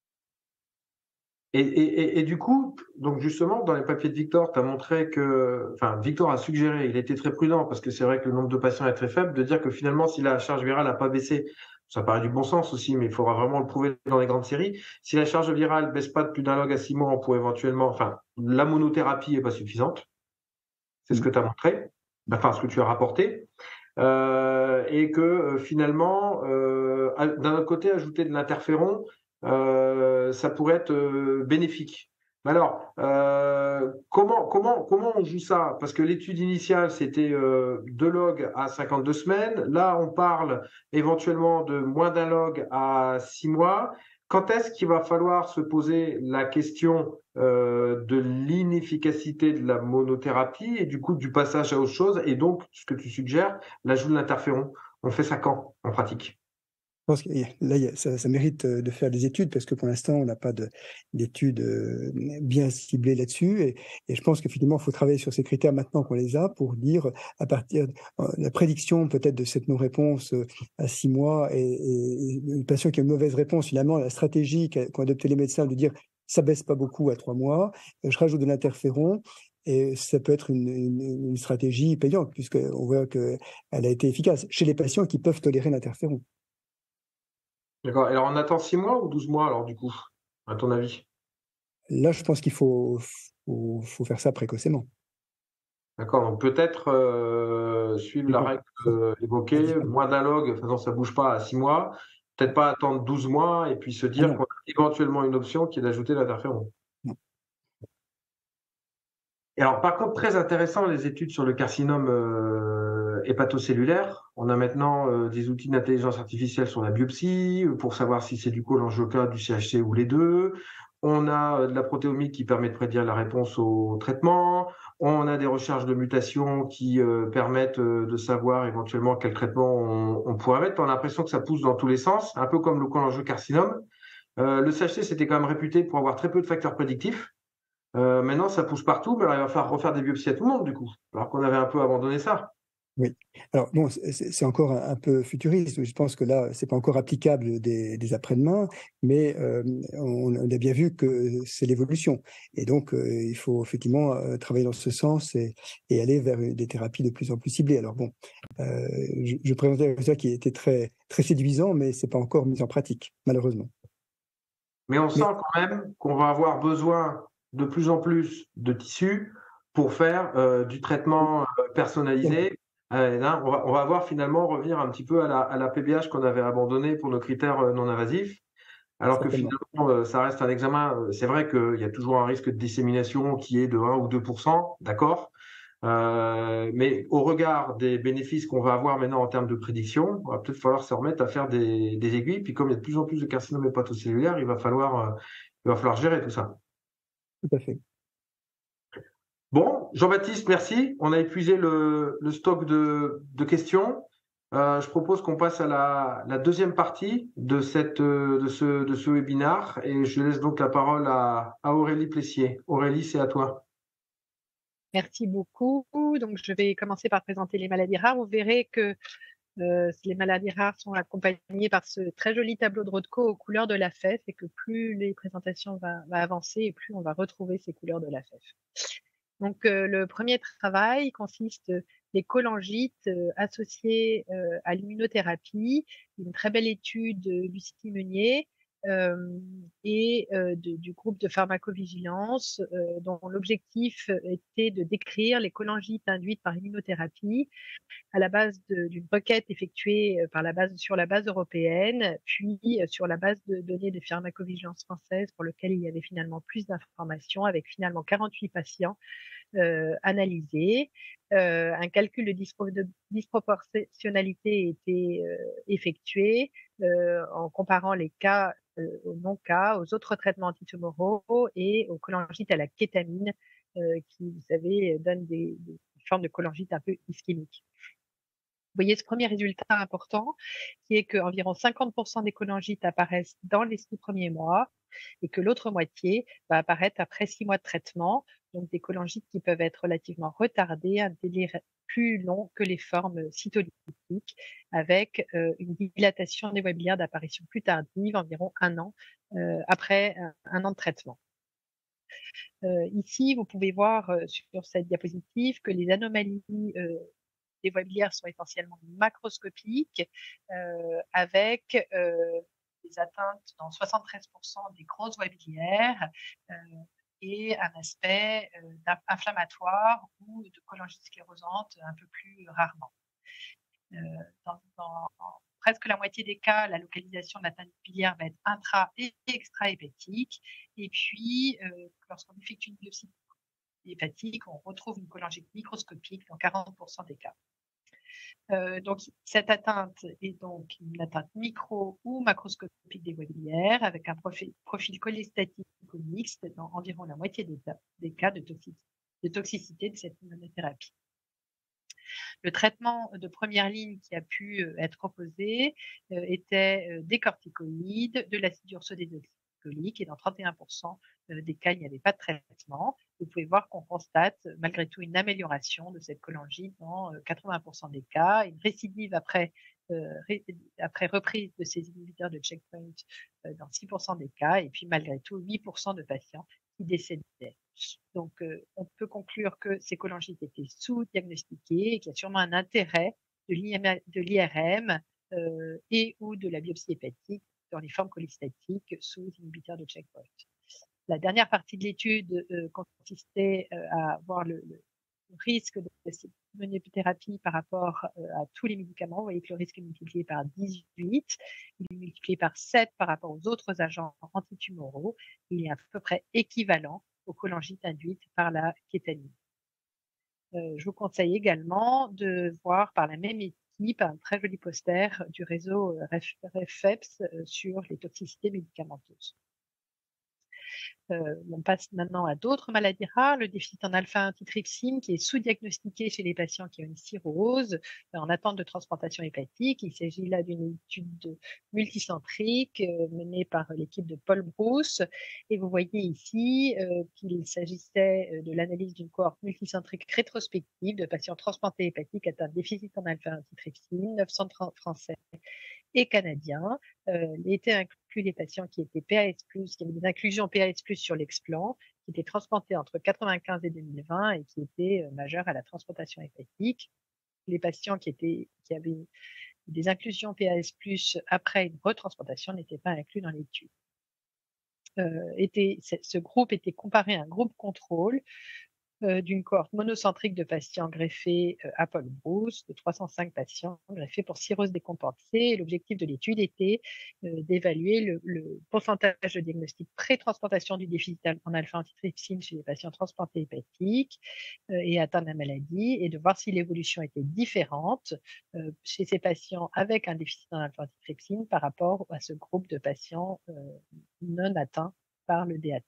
Et du coup, donc justement, dans les papiers de Victor, tu as montré que, enfin, Victor a suggéré, il était très prudent parce que c'est vrai que le nombre de patients est très faible, de dire que finalement, si la charge virale n'a pas baissé, ça paraît du bon sens aussi, mais il faudra vraiment le prouver dans les grandes séries. Si la charge virale baisse pas de plus d'un log à 6 mois, on pourrait éventuellement, enfin, la monothérapie est pas suffisante. C'est ce que tu as montré, enfin, ce que tu as rapporté. Et que finalement, d'un autre côté, ajouter de l'interféron, ça pourrait être bénéfique. Mais alors, comment on joue ça? Parce que l'étude initiale, c'était 2 logs à 52 semaines. Là, on parle éventuellement de moins d'un log à 6 mois. Quand est-ce qu'il va falloir se poser la question de l'inefficacité de la monothérapie et du coup du passage à autre chose et donc, ce que tu suggères, l'ajout de l'interféron? On fait ça quand, en pratique? Je pense que là, ça mérite de faire des études parce que pour l'instant, on n'a pas d'études bien ciblées là-dessus. Et je pense qu'effectivement, il faut travailler sur ces critères maintenant qu'on les a pour dire à partir de la prédiction peut-être de cette non-réponse à 6 mois et une patient qui a une mauvaise réponse, finalement, la stratégie qu'ont adopté les médecins de dire ça baisse pas beaucoup à 3 mois, je rajoute de l'interféron. Et ça peut être une stratégie payante puisqu'on voit qu'elle a été efficace chez les patients qui peuvent tolérer l'interféron. D'accord. Alors, on attend 6 mois ou 12 mois, alors, du coup, à ton avis? Là, je pense qu'il faut faire ça précocement. D'accord. Donc, peut-être suivre Mais la bon, règle ça évoquée, diffère. moins d'un log, faisant ça bouge pas à 6 mois. Peut-être pas attendre 12 mois et puis se Ah dire non, qu'on a éventuellement une option qui est d'ajouter l'interféron. non. Et alors, par contre, très intéressant, les études sur le carcinome hépatocellulaire. On a maintenant des outils d'intelligence artificielle sur la biopsie pour savoir si c'est du cholangiocarcinome, du CHC ou les deux. On a de la protéomique qui permet de prédire la réponse au traitement. On a des recherches de mutations qui permettent de savoir éventuellement quel traitement on pourrait mettre. On a l'impression que ça pousse dans tous les sens, un peu comme le cholangiocarcinome. Le CHC, c'était quand même réputé pour avoir très peu de facteurs prédictifs. Maintenant, ça pousse partout, mais alors il va falloir refaire des biopsies à tout le monde, du coup, alors qu'on avait un peu abandonné ça. Oui. Alors bon, c'est encore un peu futuriste. Je pense que là, c'est pas encore applicable des après-demain, mais on a bien vu que c'est l'évolution. Et donc, il faut effectivement travailler dans ce sens et aller vers des thérapies de plus en plus ciblées. Alors bon, je présentais un résultat qui était très, très séduisant, mais c'est pas encore mis en pratique, malheureusement. Mais on sent Mais quand même qu'on va avoir besoin de plus en plus de tissus pour faire du traitement personnalisé. Là, on va voir finalement revenir un petit peu à la PBH qu'on avait abandonné pour nos critères non invasifs, alors que certainement. finalement, ça reste un examen. C'est vrai qu'il y a toujours un risque de dissémination qui est de 1 ou 2%, d'accord? Mais au regard des bénéfices qu'on va avoir maintenant en termes de prédiction, il va peut-être falloir se remettre à faire des aiguilles. Puis comme il y a de plus en plus de carcinomes hépatocellulaires, il va falloir gérer tout ça. Tout à fait. Bon, Jean-Baptiste, merci. On a épuisé le stock de questions. Je propose qu'on passe à la deuxième partie de ce webinaire et je laisse donc la parole à Aurélie Plessier. Aurélie, c'est à toi. Merci beaucoup. Donc, je vais commencer par présenter les maladies rares. Vous verrez que les maladies rares sont accompagnées par ce très joli tableau de Rothko aux couleurs de la FEF et que plus les présentations vont avancer et plus on va retrouver ces couleurs de la FEF. Donc, le premier travail consiste des cholangites associés à l'immunothérapie, une très belle étude de Lucie Meunier et du groupe de pharmacovigilance dont l'objectif était de décrire les cholangites induites par immunothérapie à la base d'une requête effectuée sur la base européenne, puis sur la base de données de pharmacovigilance française pour lequel il y avait finalement plus d'informations avec finalement 48 patients analysés. Un calcul de disproportionnalité a été effectué en comparant les cas aux non-cas, aux autres traitements antitumoraux et aux cholangites à la kétamine qui, vous savez, donnent des formes de cholangite un peu ischémiques. Vous voyez ce premier résultat important qui est qu'environ 50% des cholangites apparaissent dans les 6 premiers mois et que l'autre moitié va apparaître après 6 mois de traitement. Donc des cholangites qui peuvent être relativement retardées, un délai plus long que les formes cytolytiques avec une dilatation des voies biliaires d'apparition plus tardive, environ 1 an après un an de traitement. Ici, vous pouvez voir sur cette diapositive que les anomalies des voies biliaires sont essentiellement macroscopiques, avec des atteintes dans 73% des grosses voies biliaires et un aspect inflammatoire ou de cholangite sclérosante un peu plus rarement. Dans presque la moitié des cas, la localisation de l'atteinte biliaire va être intra- et extra-hépatique. Et puis, lorsqu'on effectue une biopsie hépatique, on retrouve une cholangite microscopique dans 40% des cas. Donc, cette atteinte est donc une atteinte micro ou macroscopique des voies biliaires avec un profil cholestatique ou mixte dans environ la moitié des cas de toxicité de cette immunothérapie. Le traitement de première ligne qui a pu être proposé était des corticoïdes, de l'acide ursodesoxycholique et dans 31% des cas, il n'y avait pas de traitement. Vous pouvez voir qu'on constate malgré tout une amélioration de cette cholangite dans 80% des cas, une récidive après reprise de ces inhibiteurs de checkpoint dans 6% des cas et puis malgré tout 8% de patients qui décédaient. Donc, on peut conclure que ces cholangites étaient sous-diagnostiquées et qu'il y a sûrement un intérêt de l'IRM et ou de la biopsie hépatique dans les formes cholestatiques sous inhibiteurs de checkpoint. La dernière partie de l'étude consistait à voir le risque de cette immunothérapie par rapport à tous les médicaments. Vous voyez que le risque est multiplié par 18, il est multiplié par 7 par rapport aux autres agents antitumoraux. Il est à peu près équivalent aux cholangites induites par la kétamine. Je vous conseille également de voir par la même équipe un très joli poster du réseau REFEPS sur les toxicités médicamenteuses. On passe maintenant à d'autres maladies rares, le déficit en alpha-antitrypsine qui est sous-diagnostiqué chez les patients qui ont une cirrhose en attente de transplantation hépatique. Il s'agit là d'une étude multicentrique menée par l'équipe de Paul Brousse. Et vous voyez ici qu'il s'agissait de l'analyse d'une cohorte multicentrique rétrospective de patients transplantés hépatiques atteints de déficit en alpha-antitrypsine, 930 Français et canadiens. Étaient inclus les patients qui étaient PAS+, qui avaient des inclusions PAS+, sur l'explant, qui étaient transplantés entre 1995 et 2020 et qui étaient majeurs à la transplantation hépatique. Les patients qui avaient des inclusions PAS+, après une retransplantation n'étaient pas inclus dans l'étude. Ce groupe était comparé à un groupe contrôle d'une cohorte monocentrique de patients greffés à Paul Brousse, de 305 patients greffés pour cirrhose décompensée. L'objectif de l'étude était d'évaluer le pourcentage de diagnostic pré-transplantation du déficit en alpha-antitrypsine chez les patients transplantés hépatiques et atteints de la maladie, et de voir si l'évolution était différente chez ces patients avec un déficit en alpha-antitrypsine par rapport à ce groupe de patients non atteints par le DAT.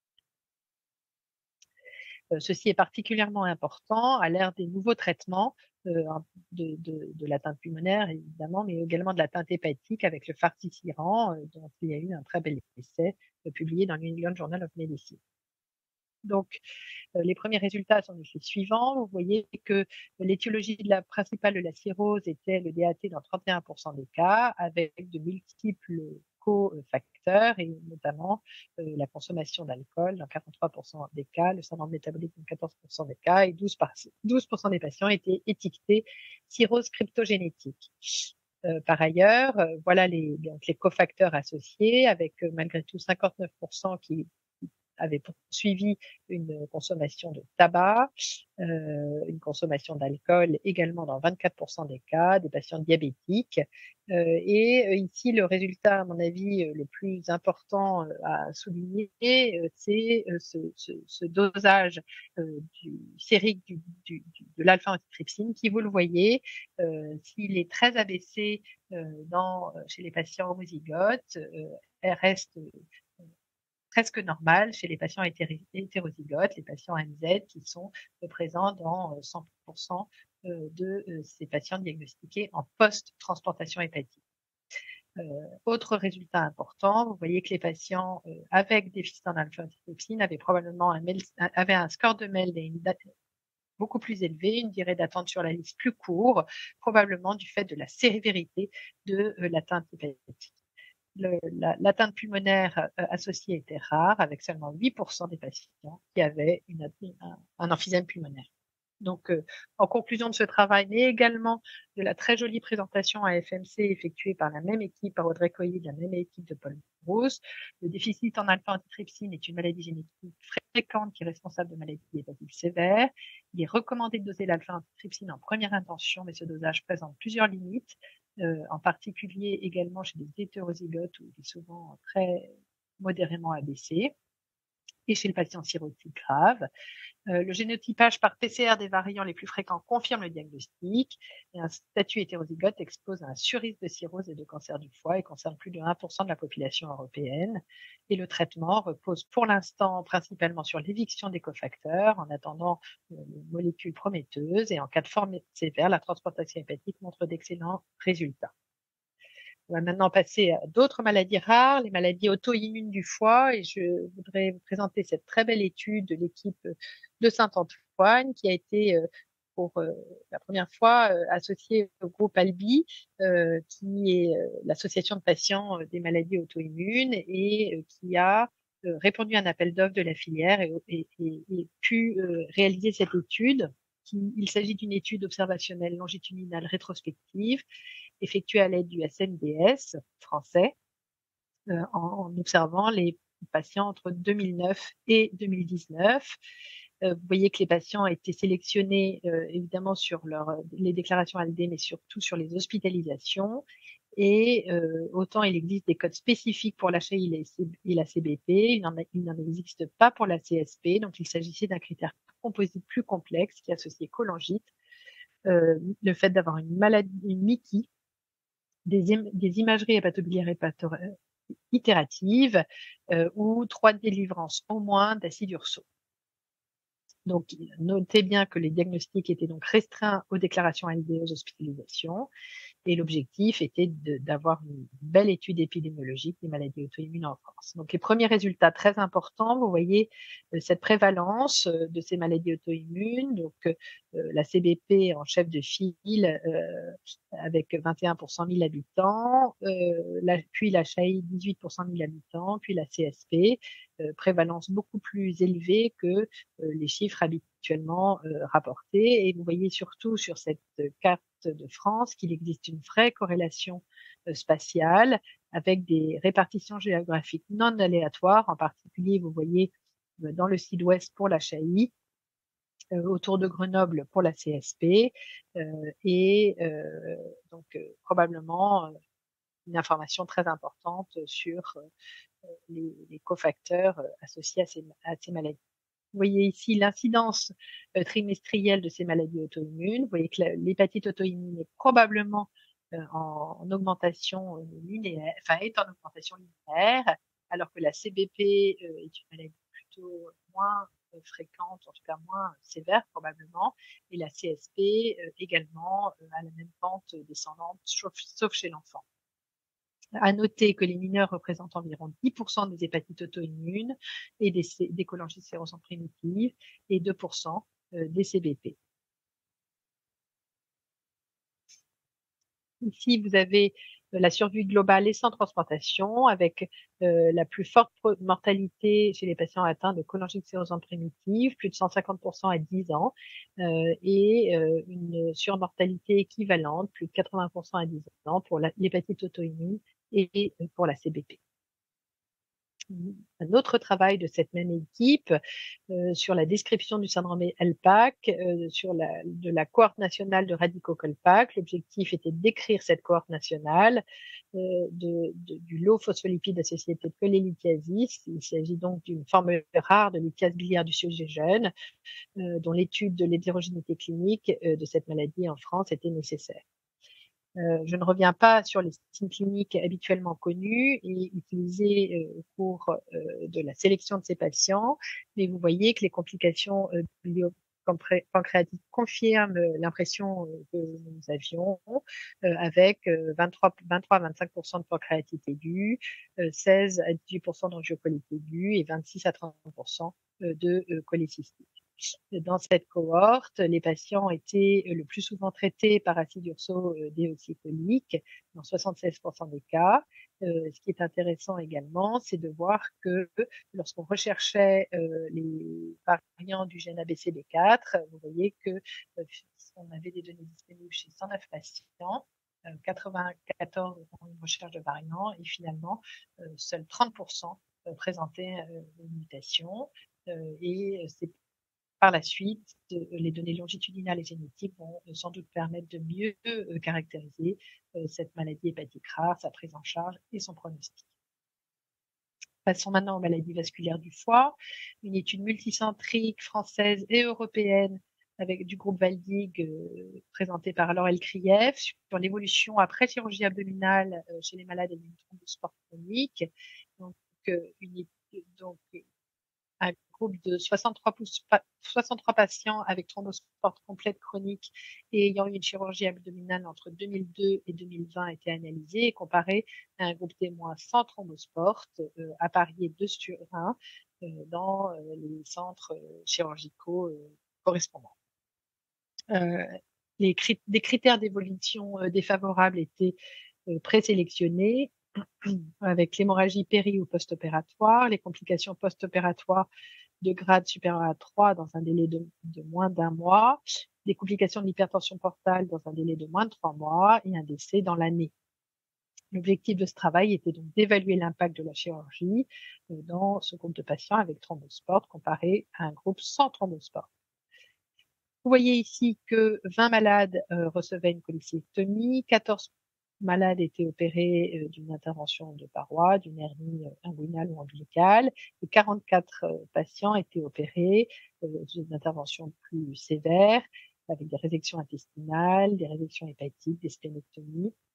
Ceci est particulièrement important à l'ère des nouveaux traitements de l'atteinte pulmonaire, évidemment, mais également de l'atteinte hépatique avec le Farticiran, dont il y a eu un très bel essai publié dans le New England Journal of Medicine. Donc, les premiers résultats sont les suivants. Vous voyez que l'étiologie principale de la cirrhose était le DAT dans 31% des cas, avec de multiples cofacteurs et notamment la consommation d'alcool dans 43% des cas, le syndrome métabolique dans 14% des cas, et 12% des patients étaient étiquetés cirrhose cryptogénétique. Par ailleurs, voilà les cofacteurs associés, avec malgré tout 59% qui avaient poursuivi une consommation de tabac, une consommation d'alcool également dans 24% des cas, des patients diabétiques. Et ici, le résultat, à mon avis, le plus important à souligner, c'est ce dosage sérique de l'alpha-antitrypsine qui, vous le voyez, s'il est très abaissé chez les patients homozygotes, reste presque normal chez les patients hétérozygotes, les patients MZ qui sont présents dans 100% de ces patients diagnostiqués en post-transplantation hépatique. Autre résultat important, vous voyez que les patients avec déficit en alpha-antitrypsine avaient probablement un score de MELD et une date beaucoup plus élevé, une durée d'attente sur la liste plus courte, probablement du fait de la sévérité de l'atteinte hépatique. L'atteinte pulmonaire associée était rare, avec seulement 8% des patients qui avaient un emphysème pulmonaire. Donc, en conclusion de ce travail, mais également de la très jolie présentation à FMC effectuée par la même équipe, par Audrey Coyer, de la même équipe de Paul Brousse, le déficit en alpha-antitrypsine est une maladie génétique fréquente qui est responsable de maladies hépatiques sévères. Il est recommandé de doser l'alpha-antitrypsine en première intention, mais ce dosage présente plusieurs limites, en particulier également chez les hétérozygotes où il est souvent très modérément abaissé, et chez le patient cirrhotique grave. Le génotypage par PCR des variants les plus fréquents confirme le diagnostic, et un statut hétérozygote expose à un surrisque de cirrhose et de cancer du foie et concerne plus de 1% de la population européenne. Et le traitement repose pour l'instant principalement sur l'éviction des cofacteurs en attendant les molécules prometteuses, et en cas de forme sévère, la transplantation hépatique montre d'excellents résultats. On va maintenant passer à d'autres maladies rares, les maladies auto-immunes du foie, et je voudrais vous présenter cette très belle étude de l'équipe de Saint-Antoine qui a été pour la première fois associée au groupe ALBI, qui est l'association de patients des maladies auto-immunes, et qui a répondu à un appel d'offres de la filière et pu réaliser cette étude. Il s'agit d'une étude observationnelle longitudinale rétrospective effectuée à l'aide du SNDS français en observant les patients entre 2009 et 2019. Vous voyez que les patients étaient sélectionnés évidemment sur les déclarations ALD, mais surtout sur les hospitalisations. Et autant il existe des codes spécifiques pour l'HAI et la CBP, il n'en existe pas pour la CSP, donc il s'agissait d'un critère composite plus complexe qui associait cholangite, le fait d'avoir une maladie, une MICI, des imageries hépatobiliaires itérative ou 3 délivrances au moins d'acide urso. Donc, notez bien que les diagnostics étaient donc restreints aux déclarations ALD aux hospitalisations. Et l'objectif était d'avoir une belle étude épidémiologique des maladies auto-immunes en France. Donc, les premiers résultats très importants, vous voyez cette prévalence de ces maladies auto-immunes. Donc, la CBP en chef de file avec 21 pour 100 000 habitants, puis la CHAI 18 pour 100 000 habitants, puis la CSP, prévalence beaucoup plus élevée que les chiffres habituellement rapportés. Et vous voyez surtout sur cette carte de France qu'il existe une vraie corrélation spatiale avec des répartitions géographiques non aléatoires. En particulier, vous voyez dans le sud-ouest pour la CHAI, autour de Grenoble pour la CSP, et donc probablement une information très importante sur les cofacteurs associés à ces maladies. Vous voyez ici l'incidence trimestrielle de ces maladies auto-immunes. Vous voyez que l'hépatite auto-immune est probablement en augmentation linéaire, enfin est en augmentation linéaire, alors que la CBP est une maladie plutôt moins fréquente, en tout cas moins sévère probablement, et la CSP également à la même pente descendante, sauf chez l'enfant. À noter que les mineurs représentent environ 10% des hépatites auto-immunes et des cholangites sérosantes primitives et 2% des CBP. Ici, vous avez la survie globale et sans transplantation, avec la plus forte mortalité chez les patients atteints de cholangite sérosantes primitives, plus de 150% à 10 ans, et une surmortalité équivalente, plus de 80% à 10 ans pour l'hépatite auto-immune et pour la CBP. Un autre travail de cette même équipe sur la description du syndrome LPAC, de la cohorte nationale de radicaux-Colpac. L'objectif était de décrire cette cohorte nationale du low phospholipide associé de cholélithiasis. Il s'agit donc d'une forme rare de lithiase biliaire du sujet jeune, dont l'étude de l'hétérogénéité clinique de cette maladie en France était nécessaire. Je ne reviens pas sur les signes cliniques habituellement connus et utilisés au cours de la sélection de ces patients, mais vous voyez que les complications pancréatiques confirment l'impression que nous avions, avec 23 à 25% de pancréatite aiguë, 16 à 18% d'angiocolite aiguë et 26 à 30% de cholécystique. Dans cette cohorte, les patients étaient le plus souvent traités par acide urso-déoxycholique dans 76% des cas. Ce qui est intéressant également, c'est de voir que lorsqu'on recherchait les variants du gène ABCD4, vous voyez que on avait des données disponibles chez 109 patients, 94 ont une recherche de variants et finalement seuls 30% présentaient une mutation. Et c'est par la suite, les données longitudinales et génétiques vont sans doute permettre de mieux caractériser cette maladie hépatique rare, sa prise en charge et son pronostic. Passons maintenant aux maladies vasculaires du foie. Une étude multicentrique française et européenne avec du groupe Valdig présenté par Laurel Krief sur l'évolution après chirurgie abdominale chez les malades ayant une thrombose chronique. Donc, un groupe de 63 patients avec thrombose complète chronique et ayant eu une chirurgie abdominale entre 2002 et 2020 a été analysé et comparé à un groupe témoin sans thrombose apparié 2 sur 1 dans les centres chirurgicaux correspondants. Des critères d'évolution défavorables étaient présélectionnés avec l'hémorragie péri- ou post-opératoire, les complications post-opératoires de grade supérieur à 3 dans un délai de moins d'1 mois, des complications de l'hypertension portale dans un délai de moins de 3 mois et un décès dans l'année. L'objectif de ce travail était donc d'évaluer l'impact de la chirurgie dans ce groupe de patients avec thrombosport comparé à un groupe sans thrombosport. Vous voyez ici que 20 malades recevaient une cholécystéctomie, 14 malades étaient opérés d'une intervention de paroi, d'une hernie inguinale ou ombilicale, et 44 patients étaient opérés d'une intervention plus sévère, avec des résections intestinales, des résections hépatiques, des splénectomies.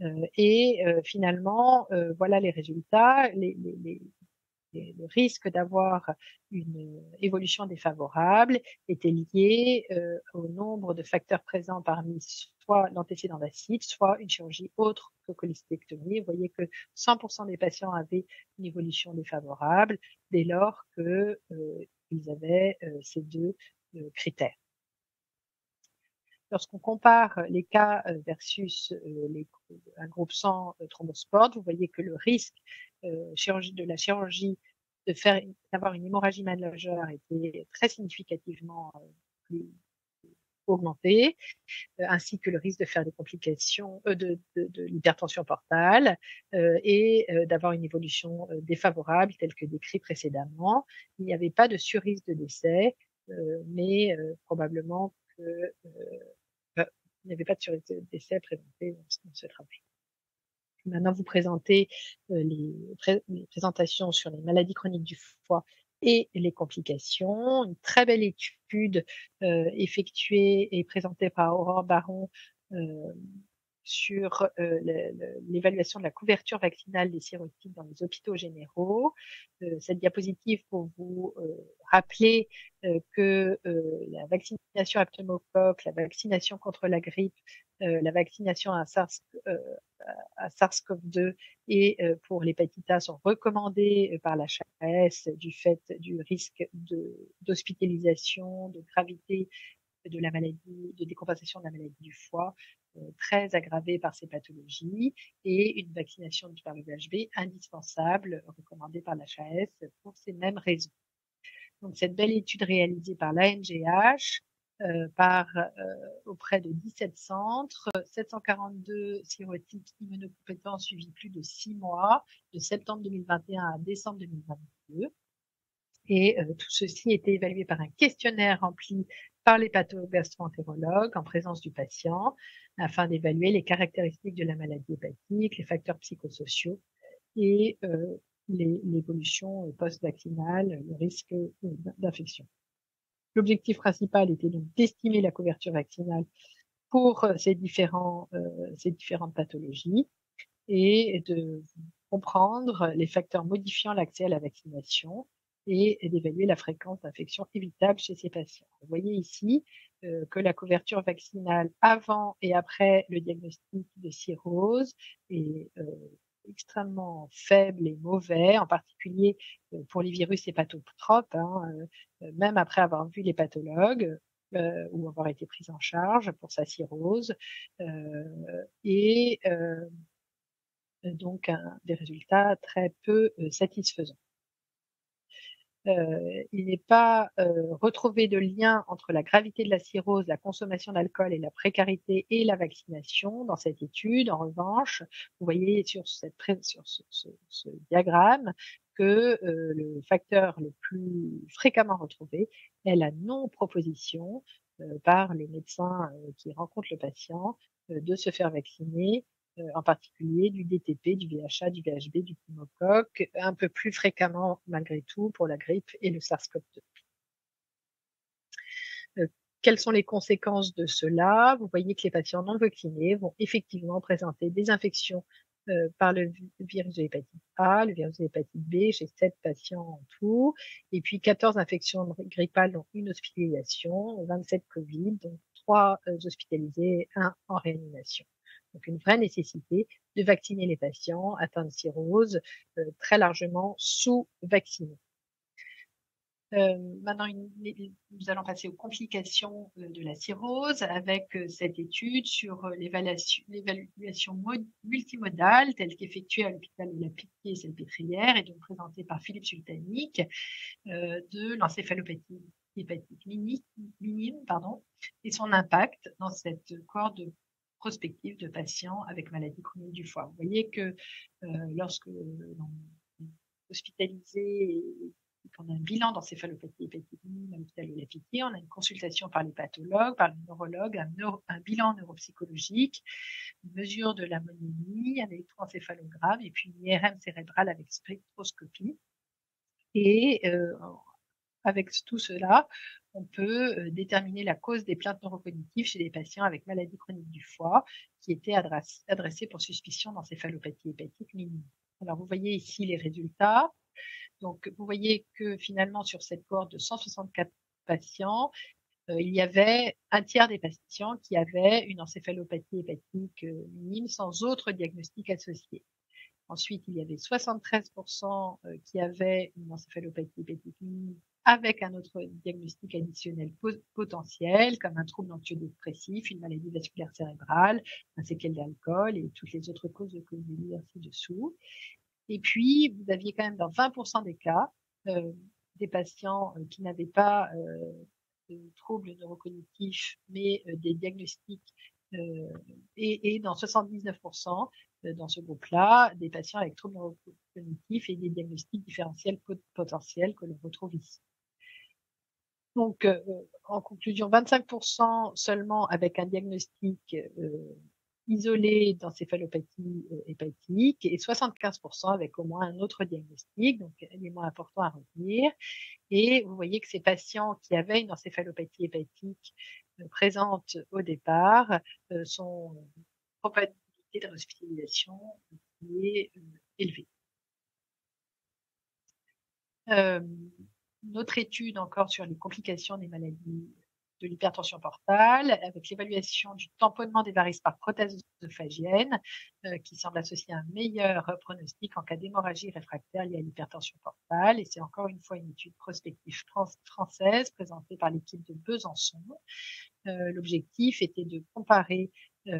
Finalement, voilà les résultats. Le risque d'avoir une évolution défavorable était lié au nombre de facteurs présents parmi soit l'antécédent d'acide, soit une chirurgie autre que cholecystectomie. Vous voyez que 100% des patients avaient une évolution défavorable dès lors que ils avaient ces deux critères. Lorsqu'on compare les cas versus un groupe sans thrombosport, vous voyez que le risque de la chirurgie d'avoir une hémorragie majeure était très significativement plus augmenté, ainsi que le risque de faire des complications de l'hypertension portale et d'avoir une évolution défavorable telle que décrit précédemment. Il n'y avait pas de surrisque de décès, mais probablement que il n'y avait pas de surrisque de décès présenté dans ce travail. Maintenant, vous présentez les présentations sur les maladies chroniques du foie et les complications. Une très belle étude effectuée et présentée par Aurore Baron sur l'évaluation de la couverture vaccinale des sérotypes dans les hôpitaux généraux. Cette diapositive pour vous rappeler que la vaccination à pneumocoque, la vaccination contre la grippe, la vaccination à SARS-CoV-2 et pour l'hépatite A sont recommandées par la HAS du fait du risque d'hospitalisation, de gravité de la maladie, de décompensation de la maladie du foie, très aggravée par ces pathologies, et une vaccination par le VHB indispensable, recommandée par la HAS pour ces mêmes raisons. Donc, cette belle étude réalisée par l'ANGH, auprès de 17 centres, 742 sérotypes immunocompétents suivis plus de 6 mois, de septembre 2021 à décembre 2022. Et tout ceci était évalué par un questionnaire rempli par les patho-gastro-entérologues en présence du patient, afin d'évaluer les caractéristiques de la maladie hépatique, les facteurs psychosociaux et l'évolution post-vaccinale, le risque d'infection. L'objectif principal était donc d'estimer la couverture vaccinale pour ces différentes pathologies et de comprendre les facteurs modifiant l'accès à la vaccination et d'évaluer la fréquence d'infection évitable chez ces patients. Vous voyez ici que la couverture vaccinale avant et après le diagnostic de cirrhose est extrêmement faible et mauvais, en particulier pour les virus hépatotropes, même après avoir vu les pathologues ou avoir été pris en charge pour sa cirrhose, donc des résultats très peu satisfaisants. Il n'est pas retrouvé de lien entre la gravité de la cirrhose, la consommation d'alcool et la précarité et la vaccination dans cette étude. En revanche, vous voyez sur ce diagramme que le facteur le plus fréquemment retrouvé est la non-proposition par le médecin qui rencontre le patient de se faire vacciner, en particulier du DTP, du VHA, du VHB, du pneumocoque, un peu plus fréquemment malgré tout pour la grippe et le SARS-CoV-2. Quelles sont les conséquences de cela? Vous voyez que les patients non vaccinés vont effectivement présenter des infections par le virus de l'hépatite A, le virus de l'hépatite B, chez 7 patients en tout, et puis 14 infections grippales, dont une hospitalisation, 27 Covid, donc 3 hospitalisés, 1 en réanimation. Donc, une vraie nécessité de vacciner les patients atteints de cirrhose, très largement sous-vaccinés. Maintenant, nous allons passer aux complications de la cirrhose avec cette étude sur l'évaluation multimodale telle qu'effectuée à l'hôpital de la Pitié-Salpêtrière et donc présentée par Philippe Sultanic de l'encéphalopathie hépatique minime, et son impact dans cette cohorte prospective de patients avec maladie chronique du foie. Vous voyez que lorsque l'on est hospitalisé et qu'on a un bilan d'encéphalopathie hépatique minime à l'hôpital de la Pitié, on a une consultation par les pathologues, par le neurologue, un bilan neuropsychologique, une mesure de l'ammonémie, un électroencéphalogramme et puis une IRM cérébrale avec spectroscopie. Et avec tout cela, on peut déterminer la cause des plaintes neurocognitives chez des patients avec maladie chronique du foie qui étaient adressés pour suspicion d'encéphalopathie hépatique minime. Alors, vous voyez ici les résultats. Donc, vous voyez que finalement, sur cette cohorte de 164 patients, il y avait un tiers des patients qui avaient une encéphalopathie hépatique minime sans autre diagnostic associé. Ensuite, il y avait 73% qui avaient une encéphalopathie hépatique minime avec un autre diagnostic additionnel potentiel, comme un trouble anxio-dépressif, une maladie vasculaire cérébrale, un séquelle d'alcool et toutes les autres causes que vous voyez ci-dessous. Et puis, vous aviez quand même dans 20% des cas des patients qui n'avaient pas de troubles neurocognitifs, mais des diagnostics, et dans 79% dans ce groupe-là, des patients avec troubles neurocognitifs et des diagnostics différentiels potentiels que l'on retrouve ici. Donc, en conclusion, 25% seulement avec un diagnostic isolé d'encéphalopathie hépatique et 75% avec au moins un autre diagnostic, donc élément important à retenir. Et vous voyez que ces patients qui avaient une encéphalopathie hépatique présente au départ sont une probabilité de hospitalisation qui est élevée. Une autre étude encore sur les complications des maladies de l'hypertension portale, avec l'évaluation du tamponnement des varices par prothèse œsophagienne, qui semble associer un meilleur pronostic en cas d'hémorragie réfractaire liée à l'hypertension portale. Et c'est encore une fois une étude prospective française présentée par l'équipe de Besançon. L'objectif était de comparer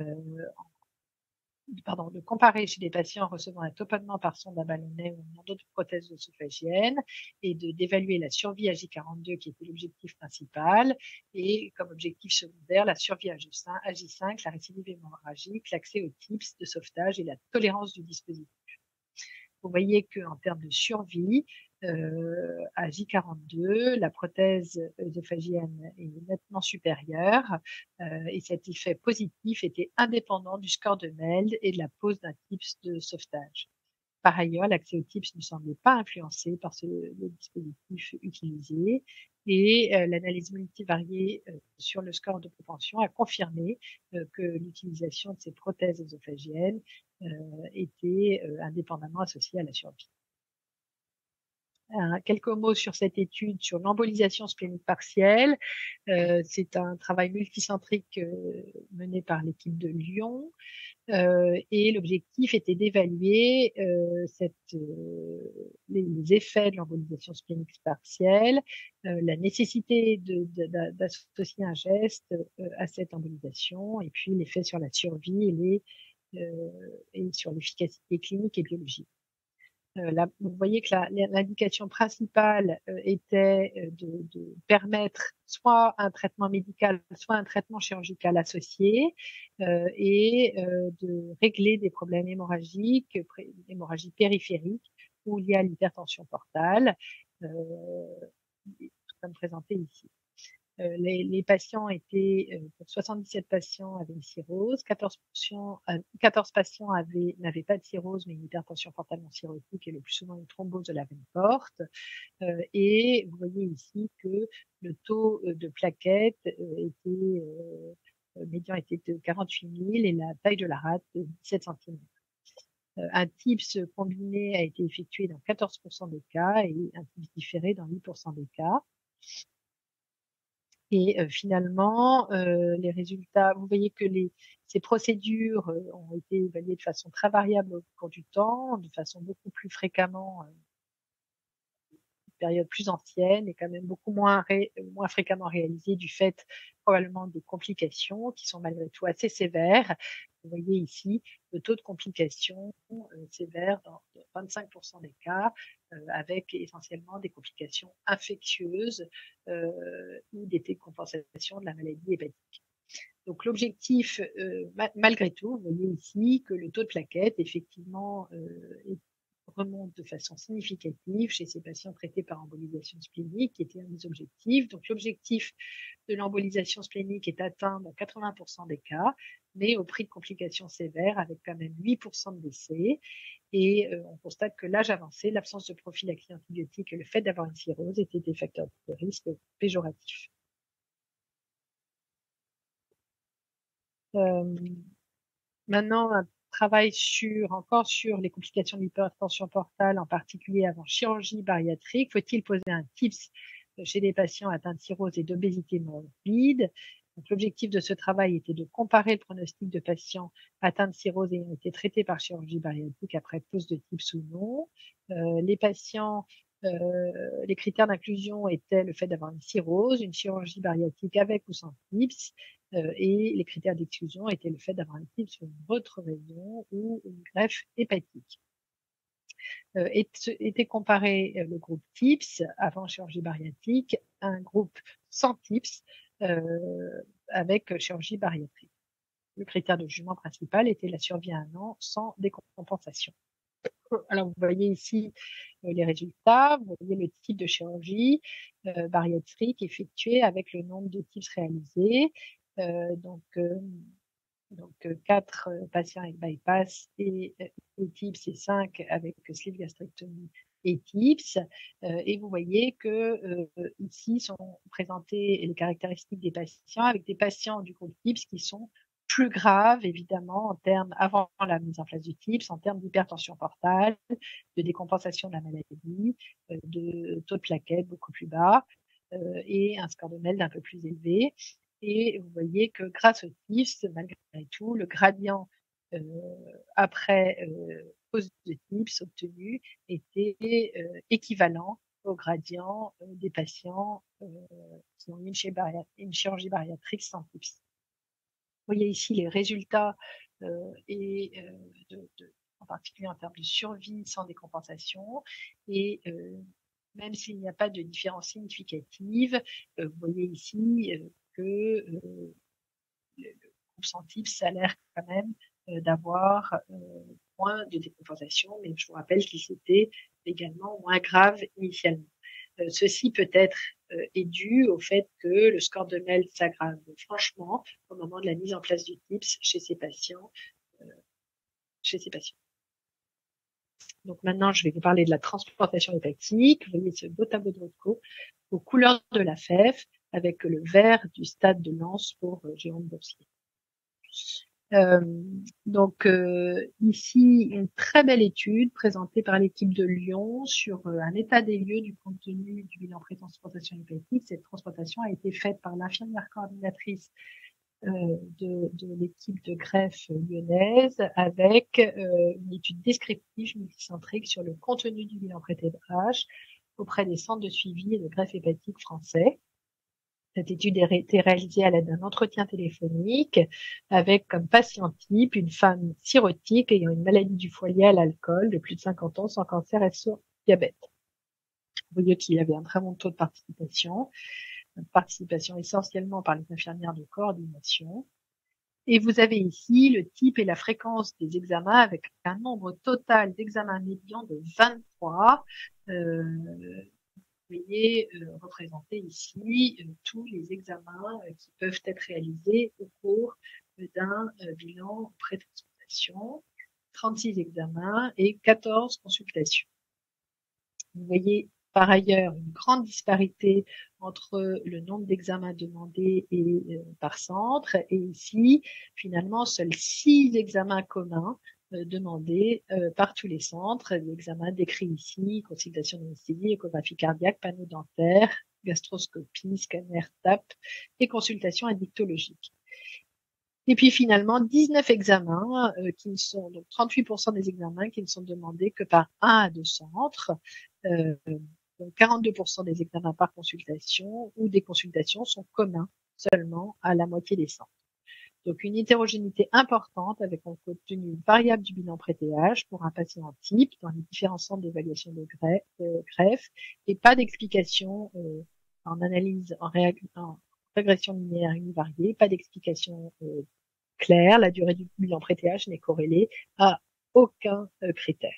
chez des patients recevant un tamponnement par sonde à ballonnet ou une endoprothèse œsophagienne et d'évaluer la survie à J42 qui était l'objectif principal et comme objectif secondaire la survie à J5, la récidive hémorragique, l'accès aux tips de sauvetage et la tolérance du dispositif. Vous voyez qu'en termes de survie, à J42, la prothèse œsophagienne est nettement supérieure et cet effet positif était indépendant du score de MELD et de la pose d'un TIPS de sauvetage. Par ailleurs, l'accès au TIPS ne semblait pas influencé par le dispositif utilisé et l'analyse multivariée sur le score de propension a confirmé que l'utilisation de ces prothèses œsophagiennes était indépendamment associée à la survie. Quelques mots sur cette étude sur l'embolisation splénique partielle. C'est un travail multicentrique mené par l'équipe de Lyon. Et l'objectif était d'évaluer les effets de l'embolisation splénique partielle, la nécessité d'associer un geste à cette embolisation, et puis l'effet sur la survie et sur l'efficacité clinique et biologique. Là, vous voyez que l'indication principale était de permettre soit un traitement médical, soit un traitement chirurgical associé et de régler des problèmes hémorragiques, hémorragie périphérique ou liés à l'hypertension portale, comme présenté ici. Les patients étaient, pour 77 patients avaient une cirrhose, 14 patients n'avaient pas de cirrhose, mais une hypertension portale non cirrhotique et le plus souvent une thrombose de la veine porte. Et vous voyez ici que le taux de plaquettes médian était de 48 000 et la taille de la rate de 17 cm. Un TIPS combiné a été effectué dans 14% des cas et un TIPS différé dans 8% des cas. Et finalement, les résultats, vous voyez que ces procédures ont été évaluées de façon très variable au cours du temps, de façon beaucoup plus fréquemment, une période plus ancienne et quand même beaucoup moins fréquemment réalisées du fait probablement des complications qui sont malgré tout assez sévères. Vous voyez ici le taux de complications sévères dans 25% des cas, avec essentiellement des complications infectieuses ou des décompensations de la maladie hépatique. Donc l'objectif, malgré tout, vous voyez ici que le taux de plaquettes effectivement remonte de façon significative chez ces patients traités par embolisation splénique, qui était un des objectifs. Donc l'objectif de l'embolisation splénique est atteint dans 80% des cas, mais au prix de complications sévères avec quand même 8% de décès. Et on constate que l'âge avancé, l'absence de prophylaxie antibiotique et le fait d'avoir une cirrhose étaient des facteurs de risque péjoratifs. Maintenant, un travail encore sur les complications de l'hypertension portale, en particulier avant chirurgie bariatrique. Faut-il poser un TIPS chez des patients atteints de cirrhose et d'obésité morbide? Donc, l'objectif de ce travail était de comparer le pronostic de patients atteints de cirrhose ayant été traités par chirurgie bariatrique après pose de TIPS ou non. Les patients, les critères d'inclusion étaient le fait d'avoir une cirrhose, une chirurgie bariatrique avec ou sans TIPS, et les critères d'exclusion étaient le fait d'avoir un TIPS sur une rétrorégion ou une greffe hépatique. Était comparé le groupe TIPS avant chirurgie bariatrique à un groupe sans TIPS avec chirurgie bariatrique. Le critère de jugement principal était la survie à 1 an sans décompensation. Alors, vous voyez ici les résultats, vous voyez le type de chirurgie bariatrique effectuée avec le nombre de TIPS réalisés. Donc 4 patients avec bypass et TIPS et 5 avec sleeve gastrectomie et TIPS. Et vous voyez que ici sont présentées les caractéristiques des patients avec des patients du groupe TIPS qui sont plus graves, évidemment, en termes, avant la mise en place du TIPS, en termes d'hypertension portale, de décompensation de la maladie, de taux de plaquettes beaucoup plus bas, et un score de MELD un peu plus élevé. Et vous voyez que grâce au TIPS, malgré tout, le gradient après pose de TIPS obtenu était équivalent au gradient des patients qui ont eu une chirurgie bariatrique sans TIPS. Vous voyez ici les résultats en particulier en termes de survie sans décompensation. Et même s'il n'y a pas de différence significative, vous voyez ici que le groupe sans TIPS, ça a l'air quand même d'avoir moins de décompensation, mais je vous rappelle qu'il était également moins grave initialement. Ceci peut-être est dû au fait que le score de MELD s'aggrave franchement au moment de la mise en place du TIPS chez ces patients. Donc maintenant, je vais vous parler de la transplantation hépatique. Vous voyez ce beau tableau de Rothko aux couleurs de la FEF avec le vert du stade de Lens pour Jérôme Boursier. Donc ici, une très belle étude présentée par l'équipe de Lyon sur un état des lieux du contenu du bilan pré-transplantation hépatique. Cette transplantation a été faite par l'infirmière coordinatrice de l'équipe de greffe lyonnaise avec une étude descriptive multicentrique sur le contenu du bilan pré-TH auprès des centres de suivi et de greffe hépatique français. Cette étude a été réalisée à l'aide d'un entretien téléphonique avec comme patient type une femme cirrhotique ayant une maladie du foie liée à l'alcool de plus de 50 ans sans cancer et sans diabète. Vous voyez qu'il y avait un très bon taux de participation essentiellement par les infirmières de coordination. Et vous avez ici le type et la fréquence des examens avec un nombre total d'examens médians de 23. Vous voyez représenter ici tous les examens qui peuvent être réalisés au cours d'un bilan pré-transplantation, 36 examens et 14 consultations. Vous voyez par ailleurs une grande disparité entre le nombre d'examens demandés et par centre, et ici finalement seuls 6 examens communs demandés par tous les centres. L'examen décrit ici, consultation d'anesthésie, échographie cardiaque, panneau dentaire, gastroscopie, scanner TAP et consultation addictologique. Et puis finalement, 19 examens qui ne sont, donc 38% des examens qui ne sont demandés que par 1 à 2 centres. Donc 42% des examens par consultation ou des consultations sont communs seulement à la moitié des centres. Donc une hétérogénéité importante avec un contenu variable du bilan pré-TH pour un patient type dans les différents centres d'évaluation de greffe et pas d'explication en analyse en régression linéaire univariée, pas d'explication claire. La durée du bilan pré-TH n'est corrélée à aucun critère.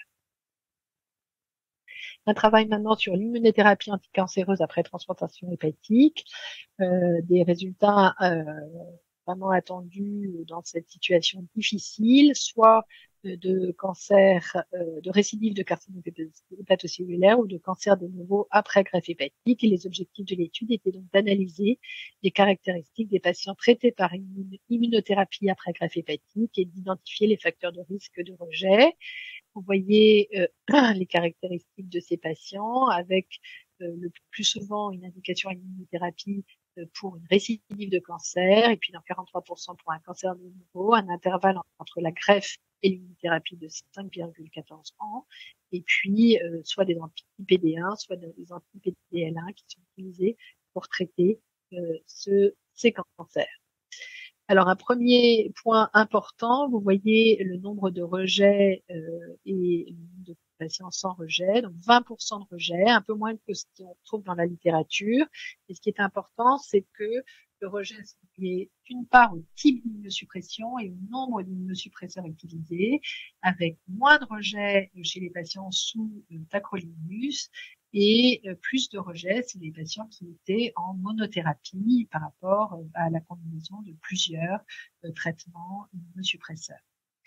Un travail maintenant sur l'immunothérapie anticancéreuse après transplantation hépatique, des résultats vraiment attendus dans cette situation difficile, soit de cancer, de récidive de carcinome hépatocellulaire ou de cancer de nouveau après greffe hépatique. Et les objectifs de l'étude étaient donc d'analyser les caractéristiques des patients traités par une immunothérapie après greffe hépatique et d'identifier les facteurs de risque de rejet. Vous voyez les caractéristiques de ces patients avec le plus souvent une indication à l'immunothérapie pour une récidive de cancer et puis dans 43% pour un cancer de nouveau, un intervalle entre la greffe et l'immunothérapie de 5,14 ans et puis soit des anti-PD1, soit des anti-PDL1 qui sont utilisés pour traiter ces cancers. Alors, un premier point important, vous voyez le nombre de rejets et le nombre de patients sans rejet. Donc, 20% de rejets, un peu moins que ce qu'on trouve dans la littérature. Et ce qui est important, c'est que le rejet est lié d'une part au type d'immunosuppression et au nombre d'immunosuppresseurs utilisés, avec moins de rejets chez les patients sous tacrolimus et plus de rejets, c'est les patients qui étaient en monothérapie par rapport à la combinaison de plusieurs traitements immunosuppresseurs.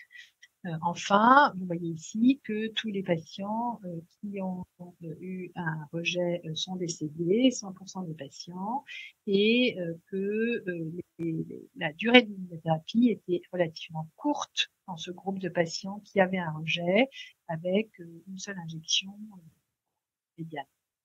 Enfin, vous voyez ici que tous les patients qui ont eu un rejet sont décédés, 100% des patients, et que la durée de l'immunothérapie était relativement courte dans ce groupe de patients qui avaient un rejet avec une seule injection médiane.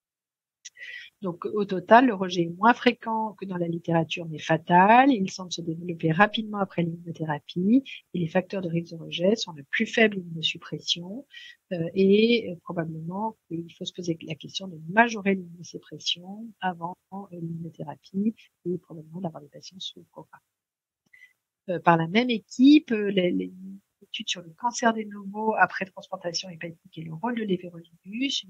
Donc, au total, le rejet est moins fréquent que dans la littérature, mais fatal. Il semble se développer rapidement après l'immunothérapie et les facteurs de risque de rejet sont la plus faible immunosuppression et probablement qu'il faut se poser la question de majorer l'immunosuppression avant l'immunothérapie et probablement d'avoir des patients sous le programme. Par la même équipe, l'étude sur le cancer des novo après transplantation hépatique et le rôle de l'évérolinus,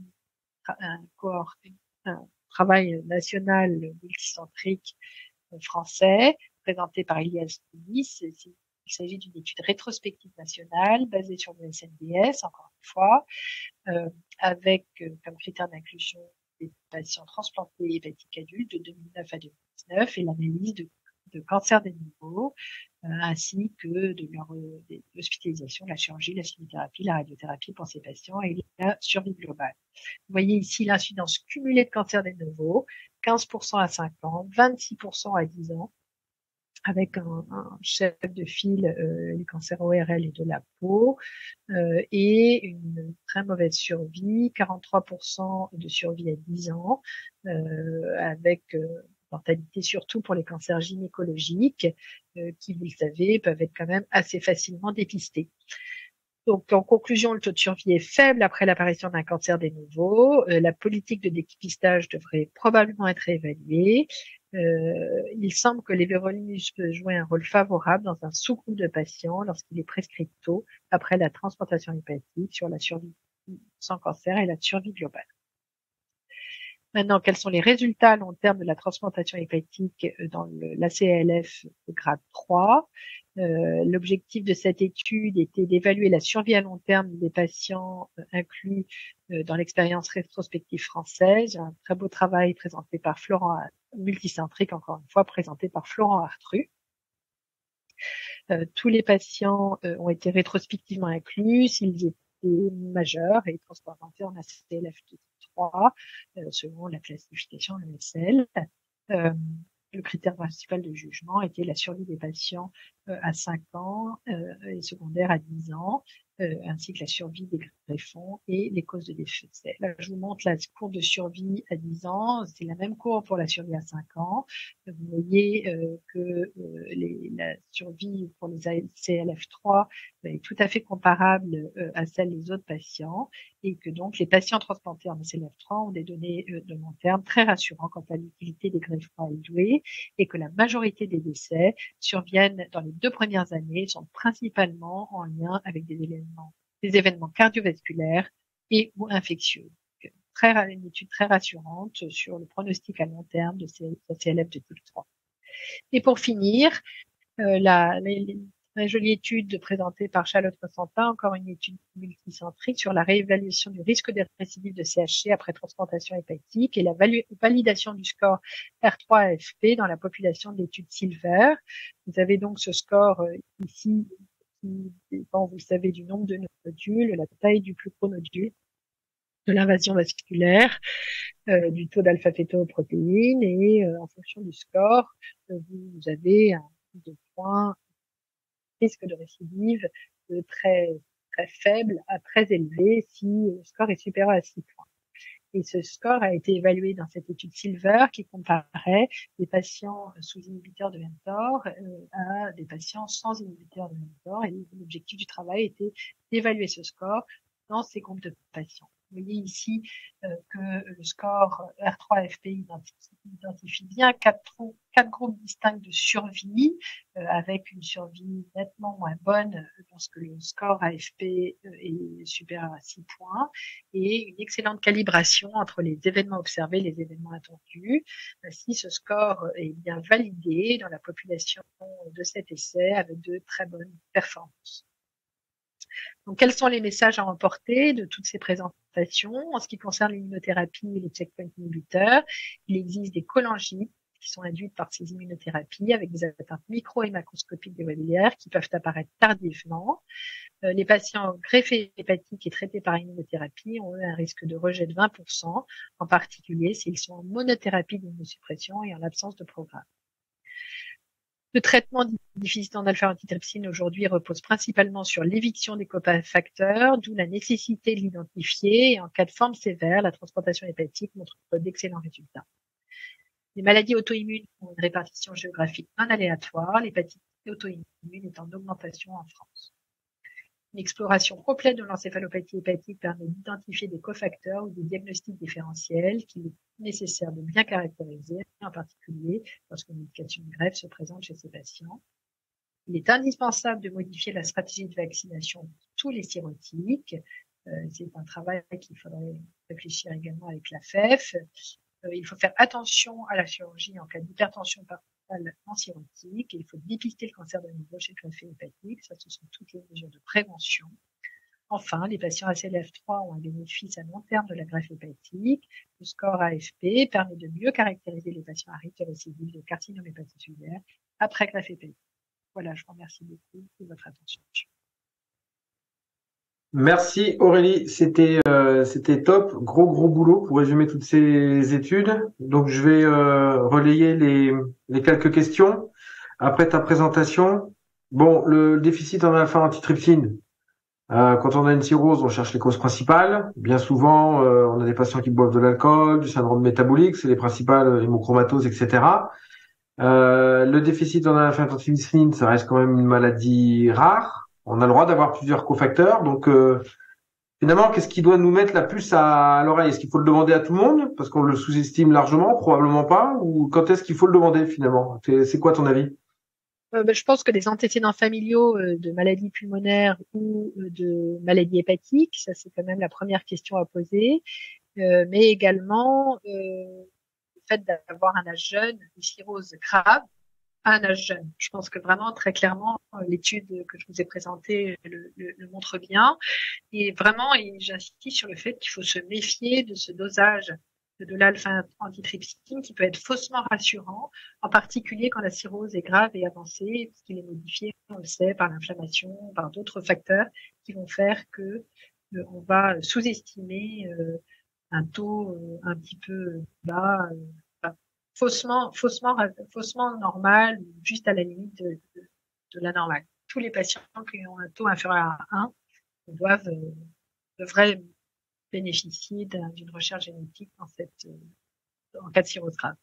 un travail national multicentrique français présenté par Elias Denis. Il s'agit d'une étude rétrospective nationale basée sur le SNDS, encore une fois, avec comme critère d'inclusion des patients transplantés hépatiques adultes de 2009 à 2019 et l'analyse de cancer des nouveaux, ainsi que de leur hospitalisation, la chirurgie, la chimiothérapie, la radiothérapie pour ces patients et la survie globale. Vous voyez ici l'incidence cumulée de cancer des nouveaux, 15% à 5 ans, 26% à 10 ans, avec un chef de file, les cancers ORL et de la peau, et une très mauvaise survie, 43% de survie à 10 ans, avec mortalité surtout pour les cancers gynécologiques, qui, vous le savez, peuvent être quand même assez facilement dépistés. Donc, en conclusion, le taux de survie est faible après l'apparition d'un cancer des nouveaux. La politique de dépistage devrait probablement être évaluée. Il semble que l'évérolinus peut jouer un rôle favorable dans un sous-groupe de patients lorsqu'il est prescrit tôt après la transplantation hépatique sur la survie sans cancer et la survie globale. Maintenant, quels sont les résultats à long terme de la transplantation hépatique dans l'ACLF de grade 3? L'objectif de cette étude était d'évaluer la survie à long terme des patients inclus dans l'expérience rétrospective française. Un très beau travail présenté par Florent, multicentrique encore une fois, présenté par Florent Artru. Tous les patients ont été rétrospectivement inclus s'ils étaient majeurs et transplantés en ACLF de 3 selon la classification ESL. Le critère principal de jugement était la survie des patients à 5 ans et secondaire à 10 ans, ainsi que la survie des greffons et les causes de décès. Là, je vous montre la courbe de survie à 10 ans. C'est la même courbe pour la survie à 5 ans. Vous voyez que la survie pour les ACLF3 est tout à fait comparable à celle des autres patients et que donc les patients transplantés en ACLF3 ont des données de long terme très rassurantes quant à l'utilité des greffons alloués et que la majorité des décès surviennent dans les 2 premières années, sont principalement en lien avec des événements cardiovasculaires et ou infectieux. Une étude très rassurante sur le pronostic à long terme de ces ACLF de type 3. Et pour finir, Une jolie étude présentée par Charlotte Constantin, encore une étude multicentrique sur la réévaluation du risque de récidive de CHC après transplantation hépatique et la validation du score R3-AFP dans la population de l'étude Silver. Vous avez donc ce score ici qui dépend, vous le savez, du nombre de nodules, la taille du plus gros nodule, de l'invasion vasculaire, du taux d'alpha-fétoprotéine et en fonction du score, vous avez un de points risque de récidive de très faible à très élevé si le score est supérieur à 6 points. Et ce score a été évalué dans cette étude Silver qui comparait des patients sous inhibiteurs de mTOR à des patients sans inhibiteurs de mTOR. Et l'objectif du travail était d'évaluer ce score dans ces groupes de patients. Vous voyez ici que le score R3-FPI identifie bien quatre groupes distincts de survie, avec une survie nettement moins bonne lorsque le score AFP est supérieur à 6 points, et une excellente calibration entre les événements observés et les événements attendus. Si ce score est bien validé dans la population de cet essai avec de très bonnes performances. Donc, quels sont les messages à emporter de toutes ces présentations? En ce qui concerne l'immunothérapie et les checkpoint inhibiteurs, il existe des cholangites qui sont induites par ces immunothérapies avec des atteintes micro et macroscopiques des voies biliaires qui peuvent apparaître tardivement. Les patients greffés hépatiques et traités par immunothérapie ont eu un risque de rejet de 20%, en particulier s'ils sont en monothérapie d'immunosuppression et en l'absence de programme. Le traitement du déficit en alpha-antitrypsine aujourd'hui repose principalement sur l'éviction des cofacteurs, d'où la nécessité de l'identifier. Et en cas de forme sévère, la transplantation hépatique montre d'excellents résultats. Les maladies auto-immunes ont une répartition géographique non aléatoire. L'hépatite auto-immune est en augmentation en France. Une exploration complète de l'encéphalopathie hépatique permet d'identifier des cofacteurs ou des diagnostics différentiels qu'il est nécessaire de bien caractériser, en particulier lorsqu'une indication de greffe se présente chez ces patients. Il est indispensable de modifier la stratégie de vaccination de tous les cirrhotiques. C'est un travail qu'il faudrait réfléchir également avec la FEF. Il faut faire attention à la chirurgie en cas d'hypertension parentale non cirrhotique. Il faut dépister le cancer de niveau chez le greffé hépatique. Ça, ce sont toutes les mesures de prévention. Enfin, les patients ACLF3 ont un bénéfice à long terme de la greffe hépatique. Le score AFP permet de mieux caractériser les patients à risque de récidive de carcinome hépatocellulaire après greffe hépatique. Voilà, je vous remercie beaucoup de votre attention. Merci Aurélie, c'était top, gros boulot pour résumer toutes ces études. Donc je vais relayer les quelques questions après ta présentation. Bon, le déficit en alpha-antitrypsine, quand on a une cirrhose, on cherche les causes principales. Bien souvent, on a des patients qui boivent de l'alcool, du syndrome métabolique, c'est les principales hémochromatoses, etc. Le déficit en alpha-antitrypsine, ça reste quand même une maladie rare. On a le droit d'avoir plusieurs cofacteurs. Donc, finalement, qu'est-ce qui doit nous mettre la puce à l'oreille? Est-ce qu'il faut le demander à tout le monde parce qu'on le sous-estime largement? Probablement pas. Ou quand est-ce qu'il faut le demander finalement? C'est quoi ton avis? Je pense que les antécédents familiaux de maladies pulmonaires ou de maladies hépatiques, ça c'est quand même la première question à poser, mais également le fait d'avoir un âge jeune, une cirrhose grave, à un âge jeune. Je pense que vraiment très clairement l'étude que je vous ai présentée le montre bien, et vraiment, et j'insiste sur le fait qu'il faut se méfier de ce dosage de l'alpha-antitrypsine qui peut être faussement rassurant, en particulier quand la cirrhose est grave et avancée, puisqu'il est modifié, on le sait, par l'inflammation, par d'autres facteurs qui vont faire que on va sous-estimer un taux un petit peu bas, faussement normal, ou juste à la limite de la normale. Tous les patients qui ont un taux inférieur à 1 devraient bénéficier d'une recherche génétique en cas de cirrhose grave.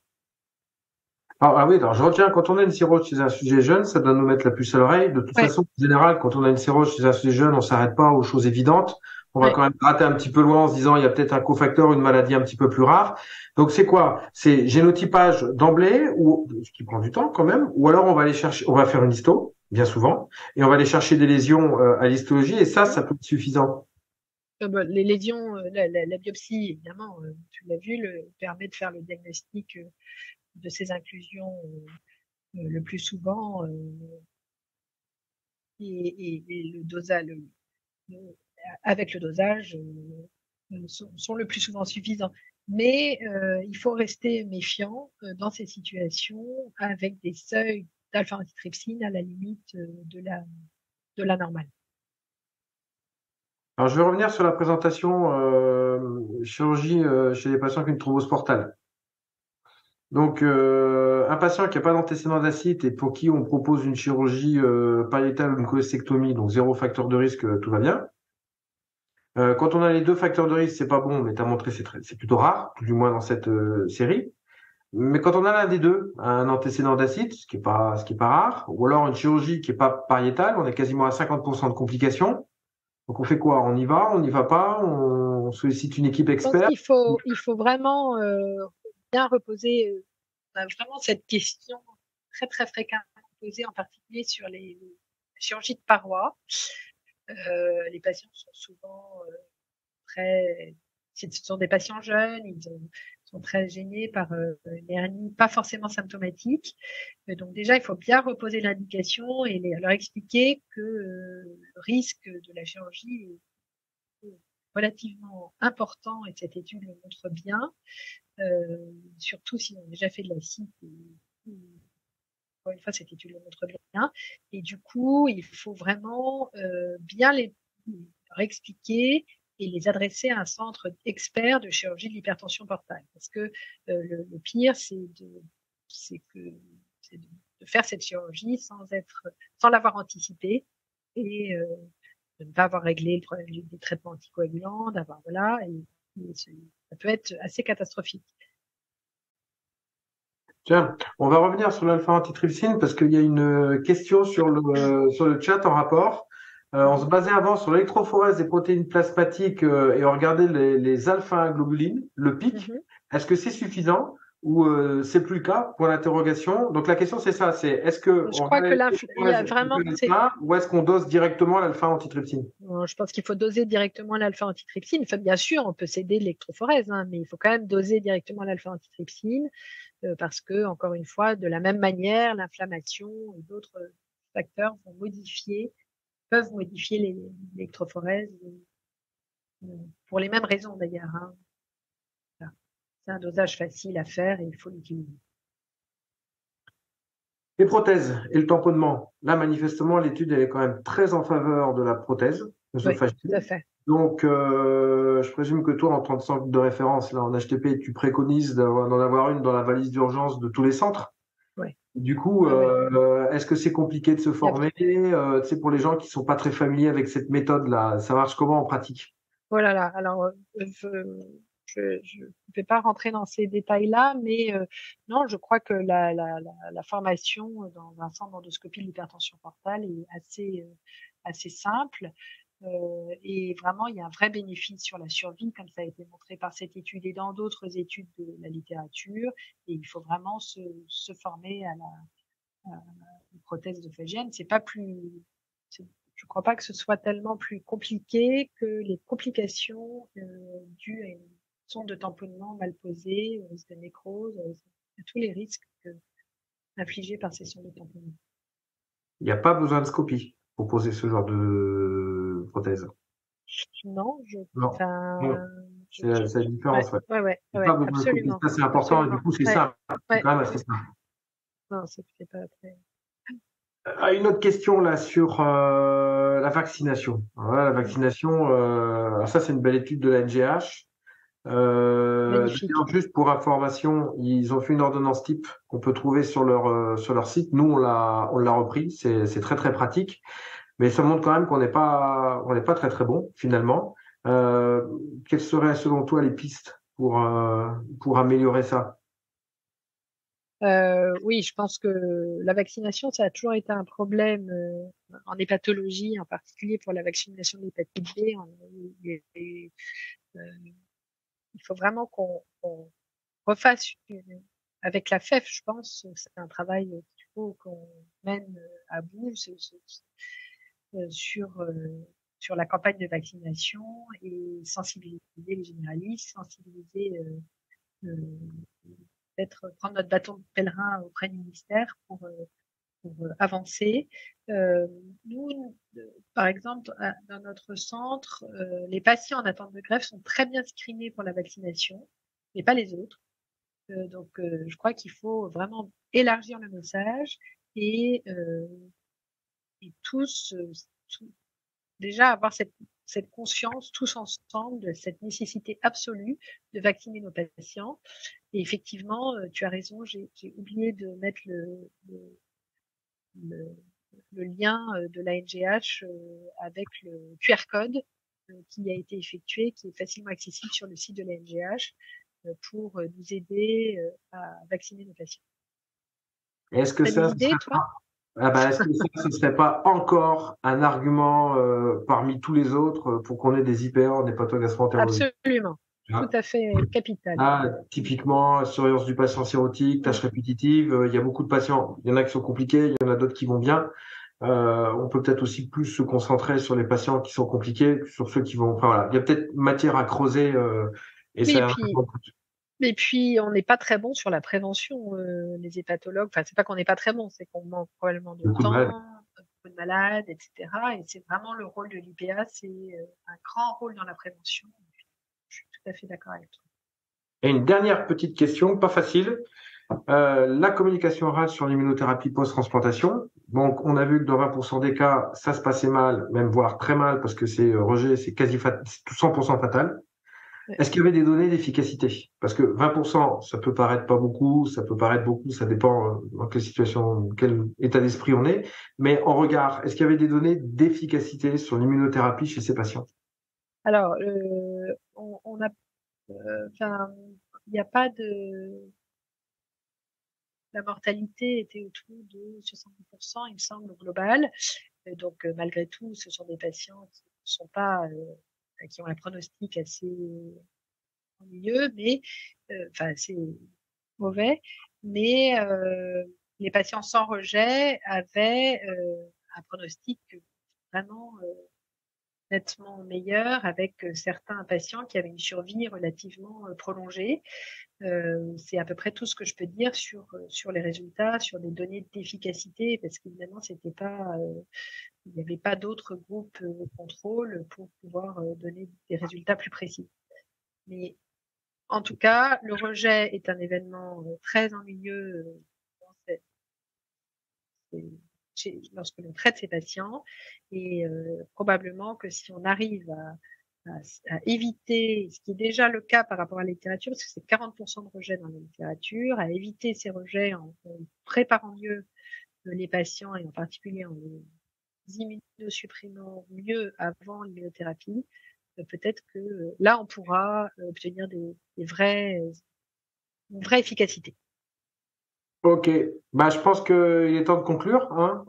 Oui, alors je retiens, quand on a une cirrhose chez un sujet jeune, ça doit nous mettre la puce à l'oreille. De toute façon, en général, quand on a une cirrhose chez un sujet jeune, on s'arrête pas aux choses évidentes. On va quand même gratter un petit peu loin en se disant il y a peut-être un cofacteur, une maladie un petit peu plus rare. Donc c'est quoi? C'est génotypage d'emblée, ou ce qui prend du temps quand même, ou alors on va aller chercher, on va faire une histo, bien souvent, et on va aller chercher des lésions à l'histologie, et ça peut être suffisant. Les lésions, la biopsie, évidemment, tu l'as vu, permet de faire le diagnostic de ces inclusions le plus souvent et le dosage, avec le dosage, sont le plus souvent suffisants. Mais il faut rester méfiant dans ces situations avec des seuils d'alpha-antitrypsine à la limite de la normale. Alors, je vais revenir sur la présentation chirurgie chez les patients avec une thrombose portale. Donc, un patient qui n'a pas d'antécédent d'acide et pour qui on propose une chirurgie pariétale ou une cholecystectomie, donc 0 facteur de risque, tout va bien. Quand on a les 2 facteurs de risque, c'est pas bon, mais tu as montré c'est plutôt rare, tout du moins dans cette série. Mais quand on a l'un des deux, un antécédent d'acide, ce qui est pas rare, ou alors une chirurgie qui est pas pariétale, on est quasiment à 50% de complications. Donc on fait quoi? On y va, on n'y va pas, on sollicite une équipe Je pense experte. qu'il faut vraiment bien reposer on a vraiment cette question très très fréquemment posée, en particulier sur les chirurgies de paroi. Les patients sont souvent ce sont des patients jeunes, ils sont très gênés par une hernie pas forcément symptomatique. Donc déjà, il faut bien reposer l'indication et leur expliquer que le risque de la chirurgie est relativement important et cette étude le montre bien, surtout si on a déjà fait de la CIT. Encore une fois, cette étude le montre bien. Et du coup, il faut vraiment bien leur expliquer et les adresser à un centre expert de chirurgie de l'hypertension portale. Parce que le pire, c'est de faire cette chirurgie sans l'avoir anticipé et de ne pas avoir réglé le problème des traitements anticoagulants, et ça peut être assez catastrophique. Tiens, on va revenir sur l'alpha-antitrypsine parce qu'il y a une question sur le chat en rapport. On se basait avant sur l'électrophorèse des protéines plasmatiques et on regardait les alpha-globulines, le pic. Est-ce que c'est suffisant ou c'est plus le cas? Point d'interrogation. Donc la question c'est ça, c'est est-ce que je crois que il y a vraiment ou est-ce qu'on dose directement l'alpha-antitrypsine? Je pense qu'il faut doser directement l'alpha-antitrypsine. Enfin, bien sûr, on peut s'aider de l'électrophorèse, mais il faut quand même doser directement l'alpha-antitrypsine parce que, encore une fois, de la même manière, l'inflammation et d'autres facteurs peuvent modifier l'électrophorèse pour les mêmes raisons d'ailleurs. C'est un dosage facile à faire et il faut l'utiliser. Les prothèses et le tamponnement. Là, manifestement, l'étude elle est quand même très en faveur de la prothèse œsophagienne. Oui, tout à fait. Donc, je présume que toi, en tant que centre de référence, là, en HTP, tu préconises d'en avoir une dans la valise d'urgence de tous les centres. Oui. Du coup, est-ce que c'est compliqué de se former? C'est pour les gens qui sont pas très familiers avec cette méthode-là. Ça marche comment en pratique? Voilà, là. Alors, je ne vais pas rentrer dans ces détails-là, mais non, je crois que la formation dans un centre d'endoscopie de l'hypertension portale est assez simple. Et vraiment, il y a un vrai bénéfice sur la survie, comme ça a été montré par cette étude et dans d'autres études de la littérature. Et il faut vraiment se former à la prothèse œsophagienne. C'est pas je crois pas que ce soit tellement plus compliqué que les complications dues à une sonde de tamponnement mal posée, au risque de nécrose, à tous les risques infligés par ces sondes de tamponnement. Il n'y a pas besoin de scopie pour poser ce genre de prothèse. Non, non. C'est la différence. Ouais, absolument. Ça, c'est important. Et du coup, c'est ça. C'est quand même assez simple. Non, c'est pas très. Une autre question là sur la vaccination. Voilà, la vaccination, alors ça c'est une belle étude de la NGH. Juste pour information, ils ont fait une ordonnance type qu'on peut trouver sur leur site. Nous on l'a repris, c'est très très pratique, mais ça montre quand même qu'on n'est pas très très bon finalement. Quelles seraient selon toi les pistes pour améliorer ça? Oui, je pense que la vaccination, ça a toujours été un problème en hépatologie, en particulier pour la vaccination de l'hépatite B. Il faut vraiment qu'on refasse avec la FEF, je pense, c'est un travail qu'il faut qu'on mène à bout sur la campagne de vaccination et sensibiliser les généralistes, sensibiliser peut-être prendre notre bâton de pèlerin auprès du ministère pour pour avancer. Nous, par exemple, dans notre centre, les patients en attente de greffe sont très bien screenés pour la vaccination, mais pas les autres. Donc, je crois qu'il faut vraiment élargir le message et tous déjà avoir cette conscience tous ensemble de cette nécessité absolue de vacciner nos patients. Et effectivement, tu as raison, j'ai oublié de mettre le lien de la NGH avec le QR code qui a été effectué, qui est facilement accessible sur le site de la NGH pour nous aider à vacciner nos patients. Est-ce que ça, est-ce que ça, ce serait pas encore un argument parmi tous les autres pour qu'on ait des IPA, des hépatogastro-entérologiques? Absolument, tout à fait capital. Typiquement, surveillance du patient sérotique, tâches répétitives, il y a beaucoup de patients. Il y en a qui sont compliqués, il y en a d'autres qui vont bien. On peut peut-être aussi plus se concentrer sur les patients qui sont compliqués que sur ceux qui vont. Enfin voilà, il y a peut-être matière à creuser. Et puis, on n'est pas très bon sur la prévention, les hépatologues. Enfin, c'est pas qu'on n'est pas très bon, c'est qu'on manque probablement de temps, beaucoup de malades, etc. Et c'est vraiment le rôle de l'IPA, c'est un grand rôle dans la prévention. Je suis tout à fait d'accord avec toi. Et une dernière petite question, pas facile. La communication orale sur l'immunothérapie post-transplantation. Donc, on a vu que dans 20% des cas, ça se passait mal, même voire très mal, parce que c'est rejet, c'est quasi 100% fatal. Est-ce qu'il y avait des données d'efficacité? Parce que 20%, ça peut paraître pas beaucoup, ça peut paraître beaucoup, ça dépend dans quelle situation, quel état d'esprit on est. Mais en regard, est-ce qu'il y avait des données d'efficacité sur l'immunothérapie chez ces patients? Alors, on a, enfin, il n'y a pas de. La mortalité était autour de 70%, il me semble, au global. Donc, malgré tout, ce sont des patients qui ne sont pas, qui ont un pronostic assez ennuyeux, mais, enfin, assez mauvais. Mais les patients sans rejet avaient un pronostic vraiment nettement meilleur avec certains patients qui avaient une survie relativement prolongée. C'est à peu près tout ce que je peux dire sur les résultats, sur des données d'efficacité, parce qu'évidemment, c'était pas, il n'y avait pas d'autres groupes de contrôle pour pouvoir donner des résultats plus précis. Mais en tout cas, le rejet est un événement très ennuyeux lorsque l'on traite ces patients, et probablement que si on arrive à éviter, ce qui est déjà le cas par rapport à la littérature, parce que c'est 40% de rejets dans la littérature, à éviter ces rejets en préparant mieux les patients et en particulier en les immunosupprimant mieux avant l'immunothérapie, peut-être que là on pourra obtenir une vraie efficacité. Ok, je pense qu'il est temps de conclure. Hein.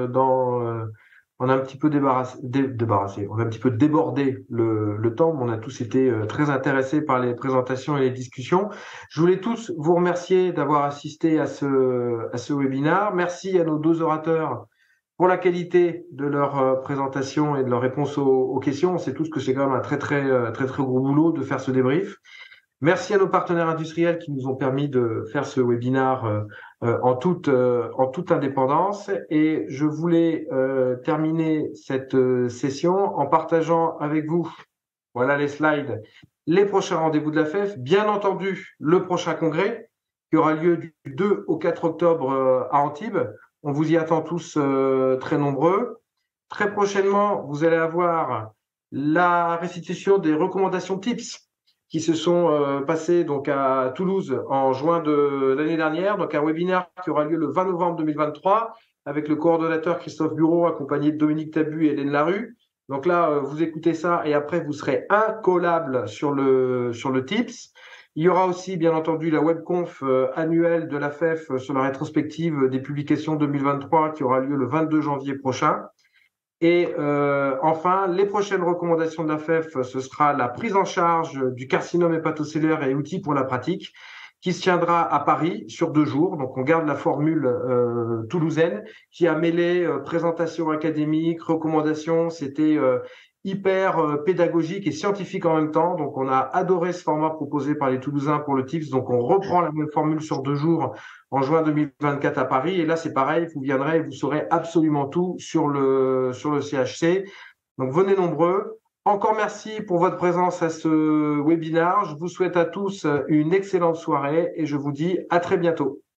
On a un petit peu débarrassé, on a un petit peu débordé le temps, mais on a tous été très intéressés par les présentations et les discussions. Je voulais tous vous remercier d'avoir assisté à ce webinaire. Merci à nos deux orateurs pour la qualité de leur présentation et de leur réponse aux questions. On sait tous que c'est quand même un très gros boulot de faire ce débrief. Merci à nos partenaires industriels qui nous ont permis de faire ce webinaire en toute indépendance. Et je voulais terminer cette session en partageant avec vous, voilà les slides, les prochains rendez-vous de la FEF, bien entendu le prochain congrès qui aura lieu du 2 au 4 octobre à Antibes. On vous y attend tous très nombreux. Très prochainement, vous allez avoir la restitution des recommandations TIPS qui se sont passés donc à Toulouse en juin de l'année dernière, donc un webinaire qui aura lieu le 20 novembre 2023 avec le coordonnateur Christophe Bureau accompagné de Dominique Tabu et Hélène Larue. Donc là, vous écoutez ça et après vous serez incollable sur le TIPS. Il y aura aussi, bien entendu, la webconf annuelle de la FEF sur la rétrospective des publications 2023 qui aura lieu le 22 janvier prochain. Et enfin, les prochaines recommandations de la FEF, ce sera la prise en charge du carcinome hépatocellulaire et outils pour la pratique, qui se tiendra à Paris sur 2 jours. Donc, on garde la formule toulousaine qui a mêlé présentation académique, recommandations. C'était hyper pédagogique et scientifique en même temps. Donc, on a adoré ce format proposé par les Toulousains pour le TIPS. Donc, on reprend la même formule sur 2 jours en juin 2024 à Paris. Et là, c'est pareil, vous viendrez et vous saurez absolument tout sur le CHC. Donc, venez nombreux. Encore merci pour votre présence à ce webinaire. Je vous souhaite à tous une excellente soirée et je vous dis à très bientôt.